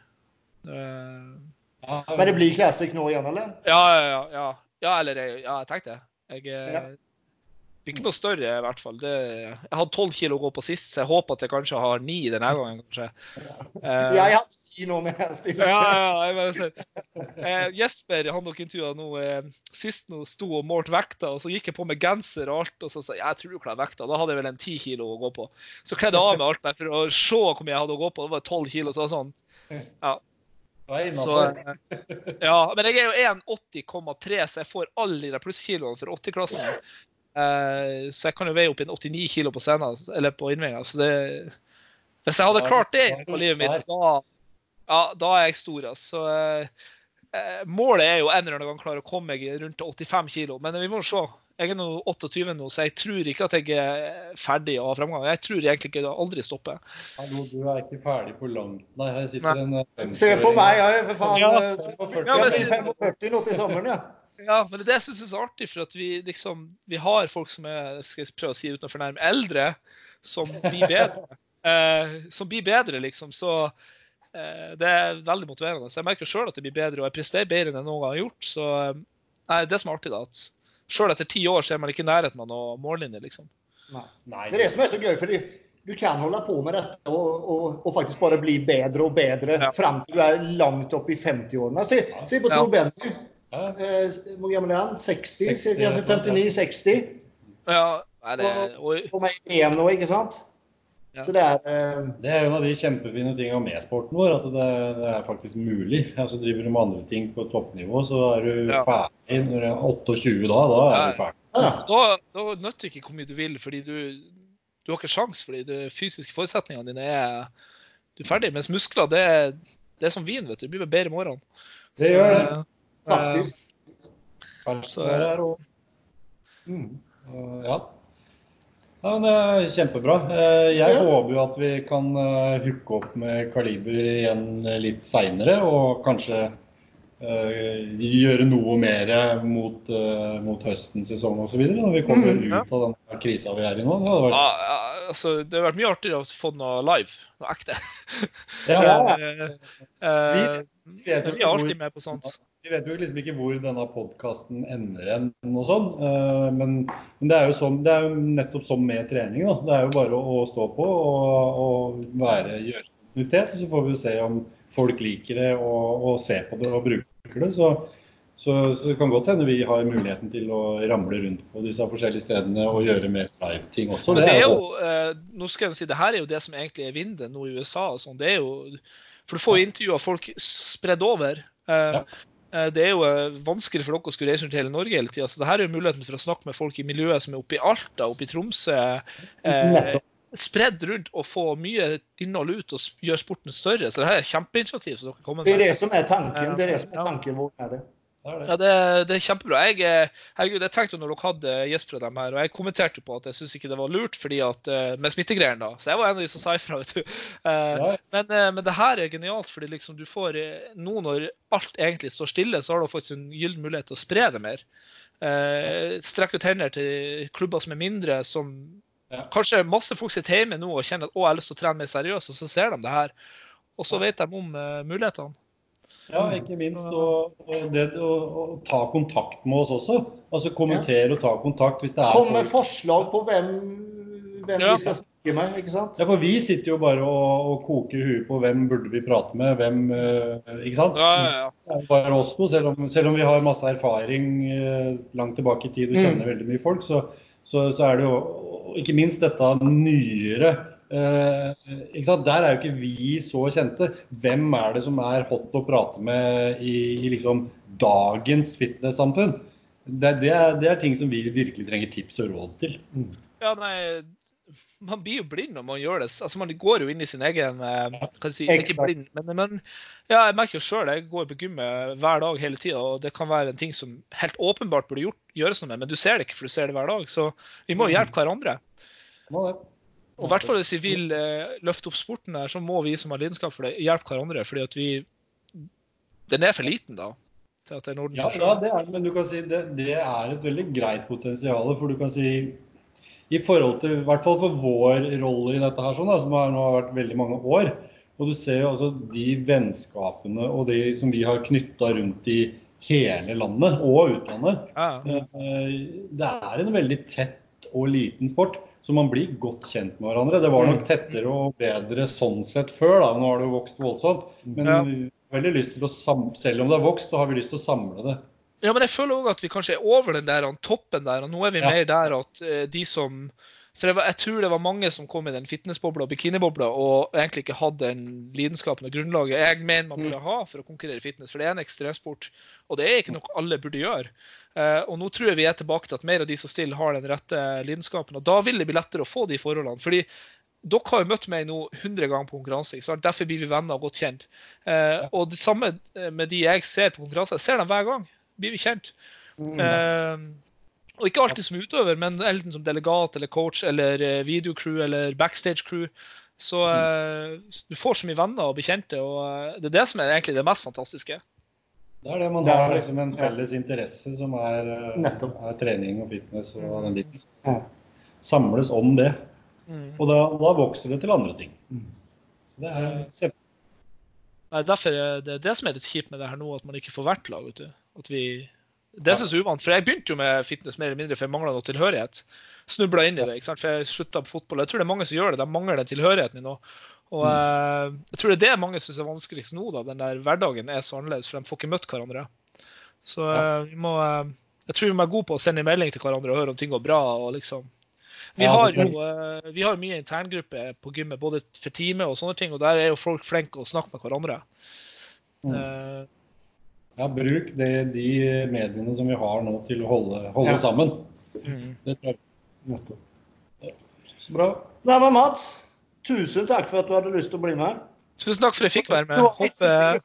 Eh, Men det blir classic nå igjen, eller? Ja, ja, ja. Ja, eller ja, jeg tenkte det. Jeg... Eh, ja. Ikke noe større i hvert fall. Det, jeg hadde tolv kilo å gå på sist, så jeg håper at jeg kanskje har ni denne gangen, kanskje. Uh, jeg har ti nå med hest. Ja, ja, jeg mener, uh, Jesper, han nok intervjuet nå, uh, sist nå sto og målt vekta, og så gikk jeg på med genser og alt, og så sa jeg, jeg tror du klarer vekta. Da hadde jeg vel en ti kilo å gå på. Så kledde jeg av med alt bare for å se hvor mye jeg hadde å gå på. Det var tolv kilo, så sånn. Ja. Så, ja, men jeg er jo en åtti komma tre, så jeg får alle de plusskiloene for åtti-klassen. Uh, så jeg kan jo veie opp en åttini kilo på scenen, eller på innvingen, så det... Hvis jeg hadde klart det på livet mitt, da, ja, da er jeg stor, altså. Uh, uh, målet er jo en eller annen gang klare å komme meg rundt åttifem kilo, men vi må se. Jeg er nå åttiåtte nå, så jeg tror ikke at jeg er ferdig å ha fremgang. Jeg tror egentlig ikke det aldri stopper. Hallo, du er ikke ferdig på langt. Nei, her sitter Nei. en... Se på meg, jeg er for faen... Ja. Jeg blir femogførti nå til sommeren, ja. Ja, men det er det jeg synes er så artig, for at vi, liksom, vi har folk som er, skal jeg prøve å si uten å fornærme, eldre, som blir bedre. eh, som blir bedre, liksom, så eh, det er veldig motiverende. Så jeg merker selv at det blir bedre, og jeg presterer bedre enn jeg noen gang har gjort, så nei, det er som er artig da, at selv etter ti år så er man ikke i nærheten av noen mållinje, liksom. Nei. Nei. Det er det som er så gøy, fordi du kan holde på med dette og, og, og faktisk bare bli bedre og bedre ja. Frem til du er langt opp i femti-årene. Se, se på Tor ja. Benny. Ja. Eh, hvor gammel er han? seksti, cirka femtini seksti. Ja, nei, det er... Og, på meg E M nå, ikke sant? Ja. Så det er... Eh... Det er en av de kjempefine tingene med sporten vår, at det, det er faktisk mulig. Altså driver du med andre ting på toppnivå, så er du ja. ferdig når du er tjueåtte da, da er ja. du ferdig. Ja. Da, da nøtter ikke hvor mye du vil, fordi du, du har ikke sjans, fordi de fysiske forutsetningene dine er... Du er ferdig, mens muskler, det er, det er som vin, vet du. Du blir bedre i morgen. Det gjør det. Faktisk. Kanskje det er her også. Mm. Ja. Ja, men det er kjempebra. Jeg ja. håper jo at vi kan hooke opp med Kaliber igjen litt senere, og kanskje uh, gjøre noe mer mot, uh, mot høstens sesong og så videre, når vi kommer mm. ut av den krisen vi er i nå. Det har vært... ja, ja, altså, det har vært mye artigere å få noe live, noe ekte. Ja, ja. uh, uh, vi er alltid med på sånt. Vi vet jo liksom ikke hvor denne podcasten ender enn og sånn, men, men det, er jo sånn, det er jo nettopp sånn med trening da. Det er jo bare å, å stå på og, og være, gjøre kontinuitet, og så får vi se om folk liker det og, og se på det og bruker det. Så, Så, så det kan godt hende vi har muligheten til å ramle rundt på disse forskjellige stedene og gjøre mer live-ting også. Det er jo, eh, nå skal jeg si, det her er jo det som egentlig er vinden nå i U S A og sånn. Det er jo, for du får jo intervjuer folk spredd over. Eh, ja. Det er jo vanskelig for dere å skulle reise rundt til hele Norge hele tiden, så det her er jo muligheten for å snakke med folk i miljøet som er oppe i Alta, oppe i Tromsø, eh, spredd rundt og få mye innhold ut og gjøre sporten større. Så det her er kjempeinitiativ som dere kommer med. Det er det som er tanken, det er det som er tanken vår med det. Ja, det, det er kjempebra. Jeg, herregud, jeg tenkte når dere hadde Jesper og dem her, og jeg kommenterte på at jeg synes ikke det var lurt fordi at, med smittegreiene da, så jeg var en av de som sa ifra, vet du. Ja. Men, men det her er genialt, fordi liksom du får, nå når alt egentlig står stille, så har du faktisk en gyllen mulighet til å spre det mer. Strekke ut hender til klubber som er mindre, som ja. Kanskje masse folk sitter hjemme nå og kjenner at å, jeg har lyst til å trene mer seriøst, og så ser de det her, og så vet de om uh, mulighetene. Ja, ikke minst å, det, å, å ta kontakt med oss også. Altså kommentere og ta kontakt hvis det er... Kom med forslag på hvem, hvem ja. Vi skal snakke med, ikke sant? Ja, for vi sitter jo bare og, og koker huet på hvem burde vi prate med, hvem, ikke sant? Ja, ja, ja. Det er bare oss to, selv om, selv om vi har masse erfaring langt tilbake i tid og kjenner mm. veldig mye folk, så, så, så er det jo ikke minst dette nyere. Uh, ikke sant? Der er jo ikke vi så kjente. Hvem er det som er hot å prate med i, i liksom dagens fitness-samfunn? Det, det, er, det er ting som vi virkelig trenger tips og råd til. Mm. Ja, nei, man blir jo blind når man gjør det. Altså, man går jo inn i sin egen, uh, kan jeg si, ikke blind, men, men ja, jeg merker jo selv, jeg går på gymmet hver dag hele tiden, og det kan være en ting som helt åpenbart burde gjort, gjøres noe med, men du ser det ikke, for du ser det hver dag, så vi må jo hjelpe hverandre. Må det. Og i hvert fall hvis vi vil eh, løfte opp sporten her, så må vi som har lidenskap for det hjelpe hverandre, fordi at vi, den er for liten da, til at det er Norden. Ja, ja, det er, men du kan si, det, det er et veldig greit potensial, for du kan si, i forhold til, i hvert fall for vår rolle i dette her, sånn, da, som har, nå har vært veldig mange år, og du ser jo også de vennskapene og de som vi har knyttet rundt i hele landet og utlandet. Ja. Det er en veldig tett og liten sport, så man blir godt kjent med hverandre. Det var nok tettere og bedre sånn sett før, da. Nå har det jo vokst voldsomt. Men ja. Vi har veldig lyst til å samle, selv om det har vokst, så har vi lyst til å samle det. Ja, men jeg føler også at vi kanskje er over den der toppen der, og nå er vi ja. Mer der at uh, de som... For jeg, jeg tror det var mange som kom i den fitnessbobla og bikinibobla, og egentlig ikke hadde den lidenskapen og grunnlaget jeg mener man burde ha for å konkurrere i fitness, for det er en ekstremsport, og det er ikke noe alle burde gjøre. Uh, og nå tror jeg vi er tilbake til at mer av de som stiller har den rette lidenskapen, og da vil det bli lettere å få de forholdene, fordi dere har jo møtt meg nå hundre ganger på konkurranse, så derfor blir vi venner og godt kjent. Uh, og det samme med de jeg ser på konkurranse, jeg ser dem hver gang, blir vi kjent. Uh, Og ikke alltid som utøver, men enten som delegat, eller coach, eller videocrew, eller backstage-crew. Så uh, du får så mye venner og bekjente, og uh, det er det som er egentlig det mest fantastiske. Det er det, man har liksom en felles interesse som er, uh, er trening og fitness og den biten. Ja. Samles om det. Mm. Og da, da vokser det til andre ting. Mm. Så det er kjempe. Nei, derfor er det det som er litt kjipt med det her nå, at man ikke får hvert lag, vet du. At vi... Det er så uvant, for jeg begynte jo med fitness mer eller mindre, for jeg manglet noe tilhørighet. Snublet inn i det, ikke sant? For jeg sluttet på fotball. Jeg tror det er mange som gjør det, de mangler den tilhørigheten nå. Og mm. uh, jeg tror det er det mange synes er vanskeligst nå, da. Den der hverdagen er så annerledes, for de får ikke møtt hverandre. Så uh, vi må, uh, jeg tror vi er gode på å sende en melding til hverandre og høre om ting går bra, og liksom. Vi har jo uh, vi har mye interngruppe på gymmet, både for time og sånne ting, og der er jo folk flinke å snakke med hverandre. Mm. Uh, Ja, bruk det, de mediene som vi har nå til å holde, holde ja. Sammen. Mm. Det tror jeg. Ja. Så bra. Nei, men Mats, tusen takk for at du hadde lyst til å bli med. Tusen takk for at jeg fikk være med. Hopp,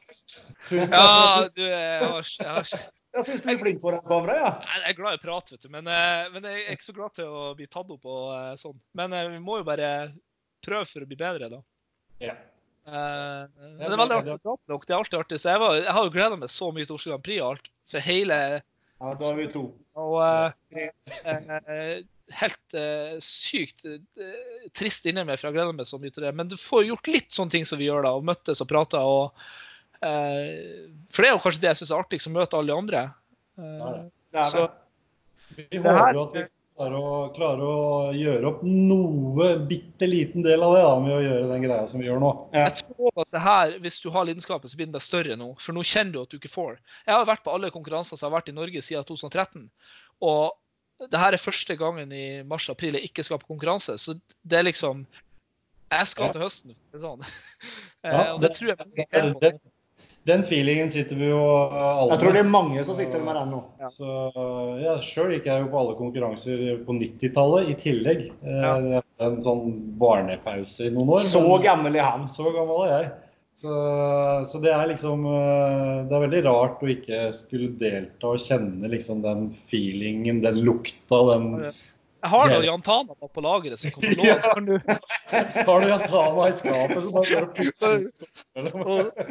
ja, du er... Jeg, har, jeg synes du er flink for den kamera, ja. Jeg er glad i å prate, vet du, men, men jeg er ikke så glad til å bli tatt opp og sånn. Men vi må jo bare prøve for å bli bedre, da. Ja. Uh, det er veldig artig å prate med dere, det er alltid artig, så jeg, var, jeg har jo gledet meg så mye til Oslo Grand Prix og alt, for hele ja, da har vi to og uh, uh, helt uh, sykt uh, trist inni meg, for jeg gleder meg så mye til det, men du får gjort litt sånne ting som vi gjør da, og møttes og pratet og, uh, for det er jo kanskje det jeg synes er artig, som møter alle de andre uh, ja, det er så, vi håper jo at vi Klarer å, klarer å gjøre opp noe bitte liten del av det da, med å gjøre den greia som vi gjør nå. Ja. Jeg tror at det her, hvis du har lidenskapen, så blir den bare større nå. For nå kjenner du at du ikke får. Jeg har vært på alle konkurranser som har vært i Norge siden tjue tretten. Og det her er første gangen i mars-april jeg ikke skal på konkurranse. Så det er liksom, jeg skal ja. til høsten. Sånn. Ja, og det, det tror jeg er det, det, Den feelingen sitter vi jo alle. Jeg tror det er mange som sitter med den nå. Ja. Så ja, selv gikk jeg jo på alle konkurranser på nittitallet i tillegg. Ja. En sånn barnepause i noen år. Så gammel er han. Så gammel er jeg. Så, så det er liksom, det er veldig rart å ikke skulle delta og kjenne liksom den feelingen, den lukta, den... Jeg har noe Jantana på lageret som kommer til å låne. Har du Jantana i skapet som bare gjør putt?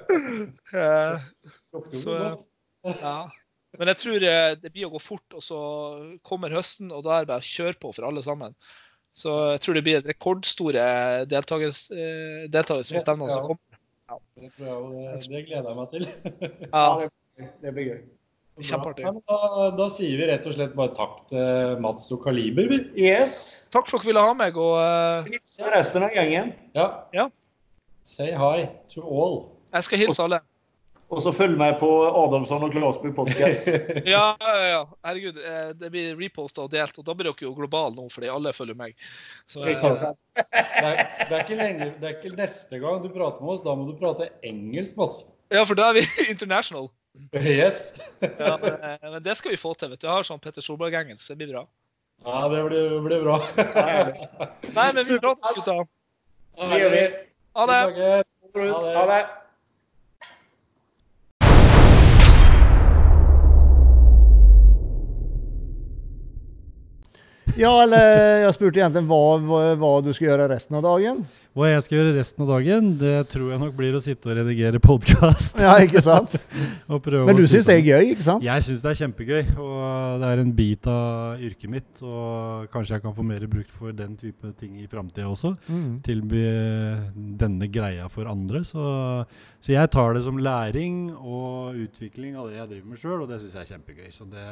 Så, ja. Men jeg tror det blir å gå fort, og så kommer høsten, og da er det bare kjør på for alle sammen. Så jeg tror det blir et rekordstore deltakelse på stevnene som kommer. Ja. Det tror jeg, det, det gleder jeg meg til. Ja, det, det blir gøy. Kjempeartig. Da, da sier vi rett og slett bare takk til Mats og Kaliber. Yes. Takk for at dere ville ha meg, og... Hilse resten av gjengen. Ja. Ja. Say hi to all. Jeg skal hilse alle. Og så følg med på Adolfsson og Klasby podcast. ja, ja, ja. Herregud, det blir repostet og delt, og da blir dere jo global nå, fordi alle følger meg. Så, det, er, det, er ikke lenge, det er ikke neste gang du prater med oss, da må du prate engelsk, Mats. Ja, for da er vi international. Yes. ja, men, men det skal vi få til, vet du. Jeg har sånn Petter Solberg-engelsk, det blir bra. Ja, det blir, blir bra. Nei, men vi prater, gutta. Det gjør vi. Ha det. Ha det. Ja, eller jeg spurte egentlig hva, hva, hva du skal gjøre resten av dagen. Hva jeg skal gjøre resten av dagen, det tror jeg nok blir å sitte og redigere podcast. Ja, ikke sant? Men du synes det er gøy, ikke sant? Jeg synes det er kjempegøy, og det er en bit av yrket mitt, og kanskje jeg kan få mer brukt for den type ting i fremtiden også, mm. tilby denne greia for andre. Så, så jeg tar det som læring og utvikling av det jeg driver med selv, og det synes jeg er kjempegøy. Så det,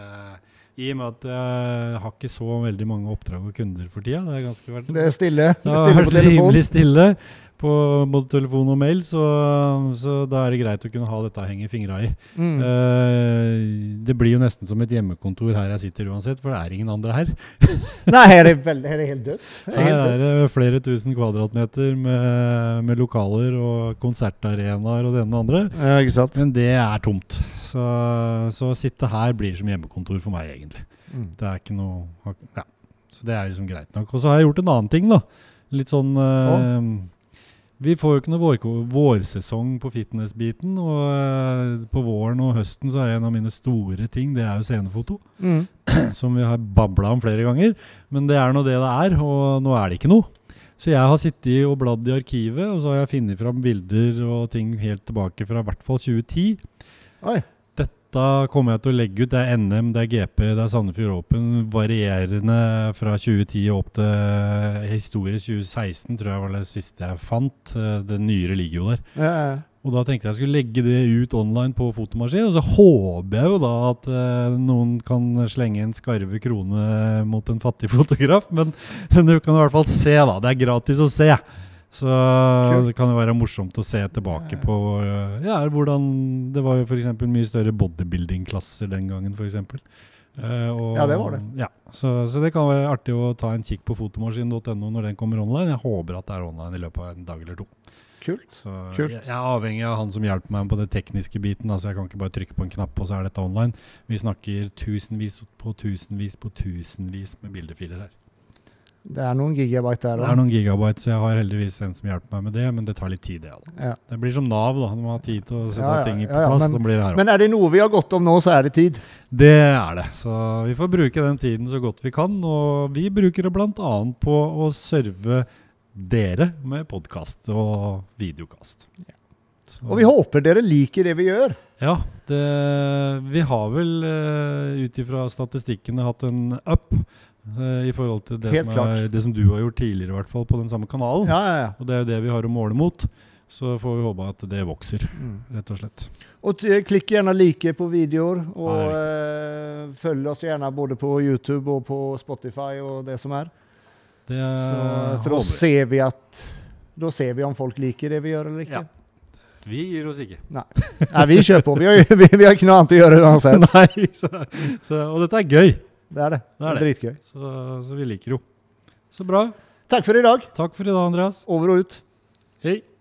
i og med at jeg har ikke så veldig mange oppdrag og kunder for tiden, det er ganske vært... Det er stille, det er stille på telefon. Stille på både telefon og mail, så, så da er det greit å kunne ha dette å henge fingra i. Mm. Uh, det blir jo nesten som et hjemmekontor her jeg sitter uansett, for det er ingen andre her. Nei, her er, veldig, her er helt dødt. Her er, her er det flere tusen kvadratmeter med, med lokaler og konsertarenaer og det ene og andre. Ja, ikke sant? Men det er tomt. Så, så å sitte her blir som hjemmekontor for meg egentlig. Mm. Det er ikke noe... Ja. Så det er liksom greit nok. Og så har jeg gjort en annen ting da. Litt sånn uh, vi får jo ikke noe vår, vårsesong på fitnessbiten, og uh, på våren og høsten så er en av mine store ting, det er jo scenefoto, mm. som vi har bablet om flere ganger, men det er nå det det er, og nå er det ikke noe. Så jeg har sittet og bladd i arkivet, og så har jeg finnet frem bilder og ting helt tilbake fra i hvert fall tjue ti. Oi. Da kommer jeg til å legge ut, det er N M, det er G P, det er Sandefjord Open, varierende fra tjue ti opp til historie tjue seksten, tror jeg var det siste jeg fant. Det nyere ligger jo der. Ja, ja. Og da tenkte jeg jeg skulle legge det ut online på fotomaskin, og så håper jeg jo da at uh, noen kan slenge en skarve krone mot en fattig fotograf, men, men du kan i hvert fall se da, det er gratis å se. Så Kult. Det kan jo være morsomt å se tilbake på ja, hvordan det var jo for eksempel mye større bodybuilding-klasser den gangen for eksempel. Uh, og, ja, det var det. Ja, så, så det kan være artig å ta en kikk på fotomaskin punktum no når den kommer online. Jeg håper at det er online i løpet av en dag eller to. Kult. Så Kult. Jeg, jeg er avhengig av han som hjelper meg på det tekniske biten, altså jeg kan ikke bare trykke på en knapp og så er dette online. Vi snakker tusenvis på tusenvis på tusenvis med bildefiler her. Det er noen gigabyte der da. Det er noen gigabyte, så jeg har heldigvis en som hjelper meg med det, men det tar litt tid det. Ja. Det blir som Nav da, når man har tid til å sette ja, ja, ting på plass, ja, ja. Men, blir det her. Men er det noe vi har gått om nå, så er det tid? Det er det, så vi får bruke den tiden så godt vi kan, og vi bruker det blant annet på å serve dere med podcast og videokast. Ja. Og vi håper dere liker det vi gjør. Ja, det, vi har vel uh, utifra statistikkene hatt en up, i forhold til det som, er, det som du har gjort tidligere i hvert fall på den samme kanalen. Ja, ja, ja. Og det er jo det vi har å måle mot. Så får vi håpe at det vokser, mm. rett og slett. Og klikk gjerne like på videoer, og eh, følg oss gjerne både på YouTube og på Spotify og det som er. Det er Så, for da ser vi at da ser vi om folk liker det vi gjør eller ikke. Ja. Vi gir oss ikke. Nei, Nei vi kjører på. Vi har, vi, vi har ikke noe annet å gjøre uansett. Nei, så, så, og dette er gøy. Det er det. Det er, det er dritgøy. Så, så vi liker jo. Så bra. Takk for i dag. Takk for i dag, Andreas. Over og ut. Hei.